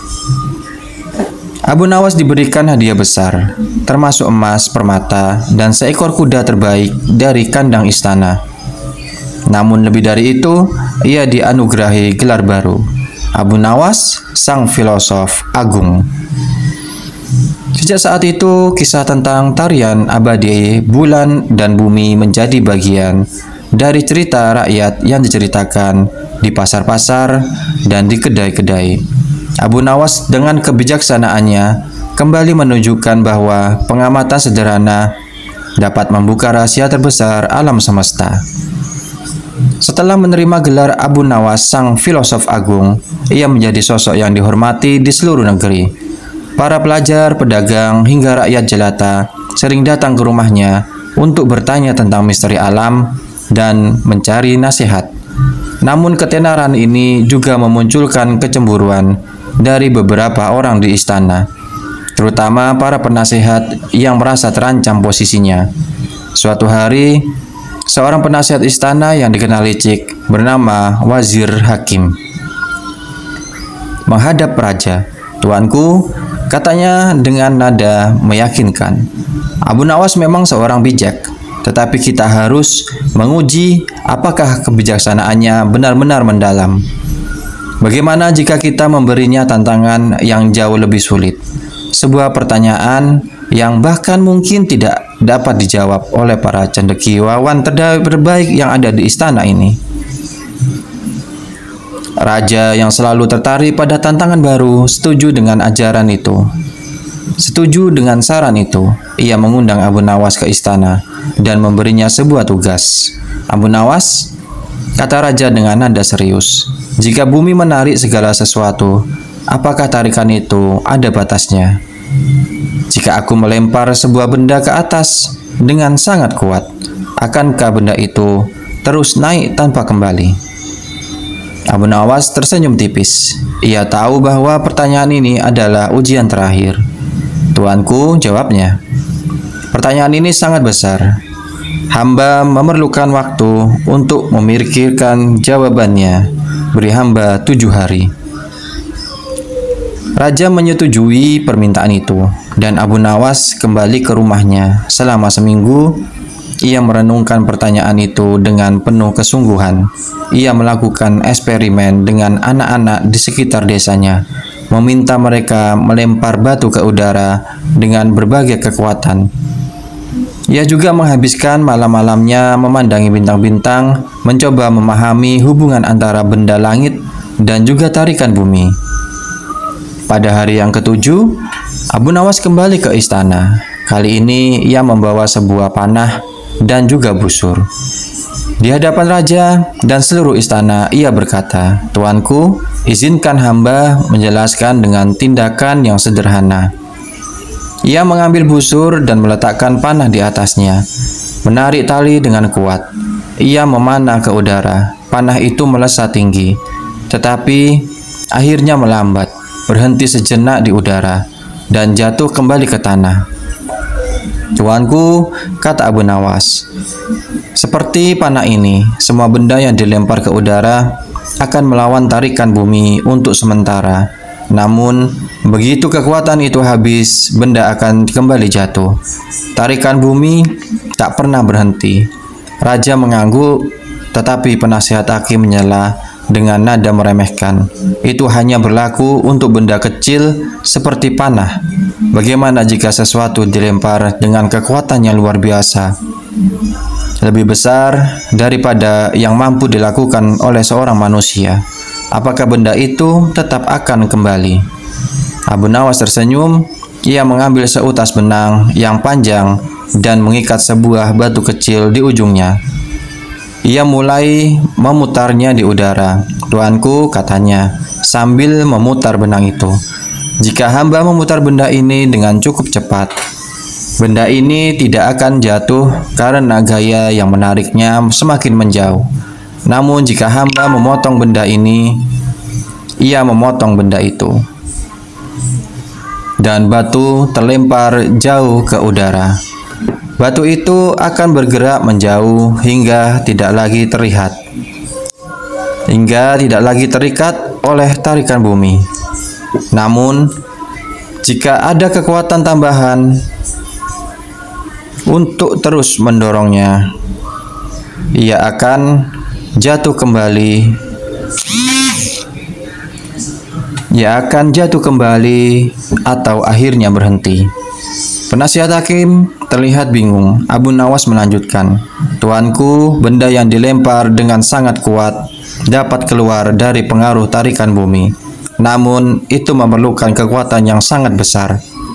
Abu Nawas diberikan hadiah besar, termasuk emas, permata, dan seekor kuda terbaik dari kandang istana. Namun lebih dari itu, ia dianugerahi gelar baru, Abu Nawas, sang filosof agung. Sejak saat itu, kisah tentang tarian abadi bulan dan bumi menjadi bagian dari cerita rakyat yang diceritakan di pasar-pasar dan di kedai-kedai. Abu Nawas dengan kebijaksanaannya kembali menunjukkan bahwa pengamatan sederhana dapat membuka rahasia terbesar alam semesta. Setelah menerima gelar Abu Nawas, sang filosof agung, ia menjadi sosok yang dihormati di seluruh negeri. Para pelajar, pedagang, hingga rakyat jelata sering datang ke rumahnya untuk bertanya tentang misteri alam dan mencari nasihat. Namun ketenaran ini juga memunculkan kecemburuan dari beberapa orang di istana, terutama para penasehat yang merasa terancam posisinya. Suatu hari, seorang penasihat istana yang dikenal licik bernama Wazir Hakim menghadap raja. "Tuanku," katanya dengan nada meyakinkan, "Abu Nawas memang seorang bijak, tetapi kita harus menguji apakah kebijaksanaannya benar-benar mendalam. Bagaimana jika kita memberinya tantangan yang jauh lebih sulit? Sebuah pertanyaan yang bahkan mungkin tidak dapat dijawab oleh para cendekiawan terbaik yang ada di istana ini." Raja yang selalu tertarik pada tantangan baru setuju dengan ajaran itu. Setuju dengan saran itu, ia mengundang Abu Nawas ke istana dan memberinya sebuah tugas. "Abu Nawas," kata raja dengan nada serius, "jika bumi menarik segala sesuatu, apakah tarikan itu ada batasnya? Jika aku melempar sebuah benda ke atas dengan sangat kuat, akankah benda itu terus naik tanpa kembali?" Abu Nawas tersenyum tipis. Ia tahu bahwa pertanyaan ini adalah ujian terakhir. "Tuanku," jawabnya, "pertanyaan ini sangat besar. Hamba memerlukan waktu untuk memikirkan jawabannya. Beri hamba tujuh hari." Raja menyetujui permintaan itu, dan Abu Nawas kembali ke rumahnya. Selama seminggu, ia merenungkan pertanyaan itu dengan penuh kesungguhan. Ia melakukan eksperimen dengan anak-anak di sekitar desanya, meminta mereka melempar batu ke udara dengan berbagai kekuatan. Ia juga menghabiskan malam-malamnya memandangi bintang-bintang, mencoba memahami hubungan antara benda langit dan juga tarikan bumi. Pada hari yang ketujuh, Abu Nawas kembali ke istana. Kali ini ia membawa sebuah panah dan juga busur. Di hadapan raja dan seluruh istana, ia berkata, "Tuanku, izinkan hamba menjelaskan dengan tindakan yang sederhana." Ia mengambil busur dan meletakkan panah di atasnya, menarik tali dengan kuat. Ia memanah ke udara. Panah itu melesat tinggi, tetapi akhirnya melambat, berhenti sejenak di udara, dan jatuh kembali ke tanah. "Tuanku," kata Abu Nawas, "seperti panah ini, semua benda yang dilempar ke udara akan melawan tarikan bumi untuk sementara. Namun, begitu kekuatan itu habis, benda akan kembali jatuh. Tarikan bumi tak pernah berhenti." Raja mengangguk, tetapi penasihat hakim menyela dengan nada meremehkan. "Itu hanya berlaku untuk benda kecil seperti panah. Bagaimana jika sesuatu dilempar dengan kekuatan yang luar biasa, lebih besar daripada yang mampu dilakukan oleh seorang manusia? Apakah benda itu tetap akan kembali?" Abu Nawas tersenyum. Ia mengambil seutas benang yang panjang dan mengikat sebuah batu kecil di ujungnya. Ia mulai memutarnya di udara. "Tuanku," katanya, sambil memutar benang itu, "jika hamba memutar benda ini dengan cukup cepat, benda ini tidak akan jatuh karena gaya yang menariknya semakin menjauh. Namun jika hamba memotong benda ini, ia memotong benda itu, dan batu terlempar jauh ke udara." Batu itu akan bergerak menjauh hingga tidak lagi terlihat, hingga tidak lagi terikat oleh tarikan bumi. Namun, jika ada kekuatan tambahan untuk terus mendorongnya, ia akan jatuh kembali. Ia akan jatuh kembali atau akhirnya berhenti. Penasihat hakim terlihat bingung. Abu Nawas melanjutkan, "Tuanku, benda yang dilempar dengan sangat kuat dapat keluar dari pengaruh tarikan bumi. Namun, itu memerlukan kekuatan yang sangat besar.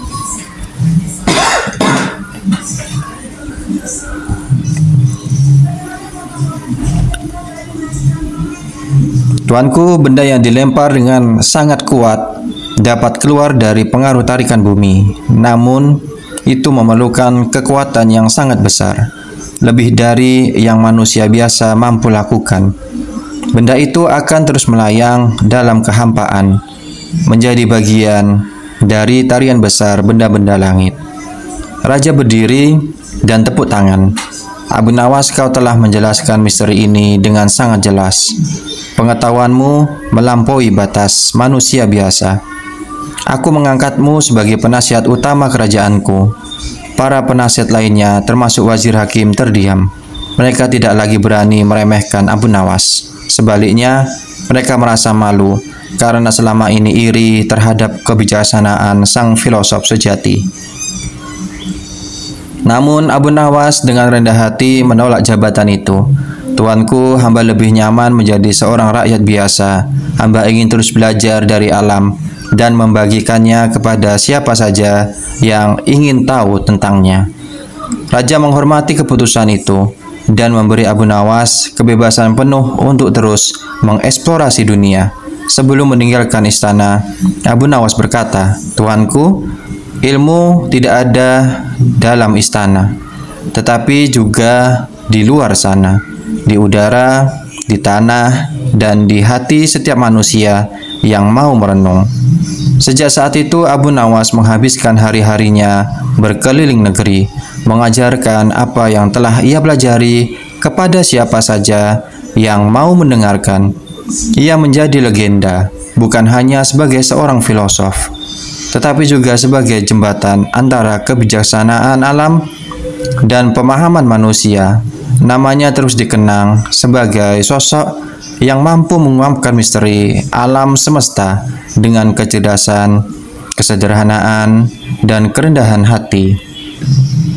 Tuanku, benda yang dilempar dengan sangat kuat dapat keluar dari pengaruh tarikan bumi. Namun, itu memerlukan kekuatan yang sangat besar, lebih dari yang manusia biasa mampu lakukan. Benda itu akan terus melayang dalam kehampaan, menjadi bagian dari tarian besar benda-benda langit." Raja berdiri dan tepuk tangan. "Abu Nawas, kau telah menjelaskan misteri ini dengan sangat jelas. Pengetahuanmu melampaui batas manusia biasa. Aku mengangkatmu sebagai penasihat utama kerajaanku." Para penasihat lainnya, termasuk wazir hakim, terdiam. Mereka tidak lagi berani meremehkan Abu Nawas. Sebaliknya, mereka merasa malu karena selama ini iri terhadap kebijaksanaan sang filosof sejati. Namun Abu Nawas dengan rendah hati menolak jabatan itu. "Tuanku, hamba lebih nyaman menjadi seorang rakyat biasa. Hamba ingin terus belajar dari alam dan membagikannya kepada siapa saja yang ingin tahu tentangnya." Raja menghormati keputusan itu dan memberi Abu Nawas kebebasan penuh untuk terus mengeksplorasi dunia. Sebelum meninggalkan istana, Abu Nawas berkata, "Tuanku, ilmu tidak ada dalam istana, tetapi juga di luar sana, di udara, di tanah, dan di hati setiap manusia yang mau merenung." Sejak saat itu, Abu Nawas menghabiskan hari-harinya berkeliling negeri, mengajarkan apa yang telah ia pelajari kepada siapa saja yang mau mendengarkan. Ia menjadi legenda, bukan hanya sebagai seorang filosof, tetapi juga sebagai jembatan antara kebijaksanaan alam dan pemahaman manusia. Namanya terus dikenang sebagai sosok yang mampu mengungkapkan misteri alam semesta dengan kecerdasan, kesederhanaan, dan kerendahan hati.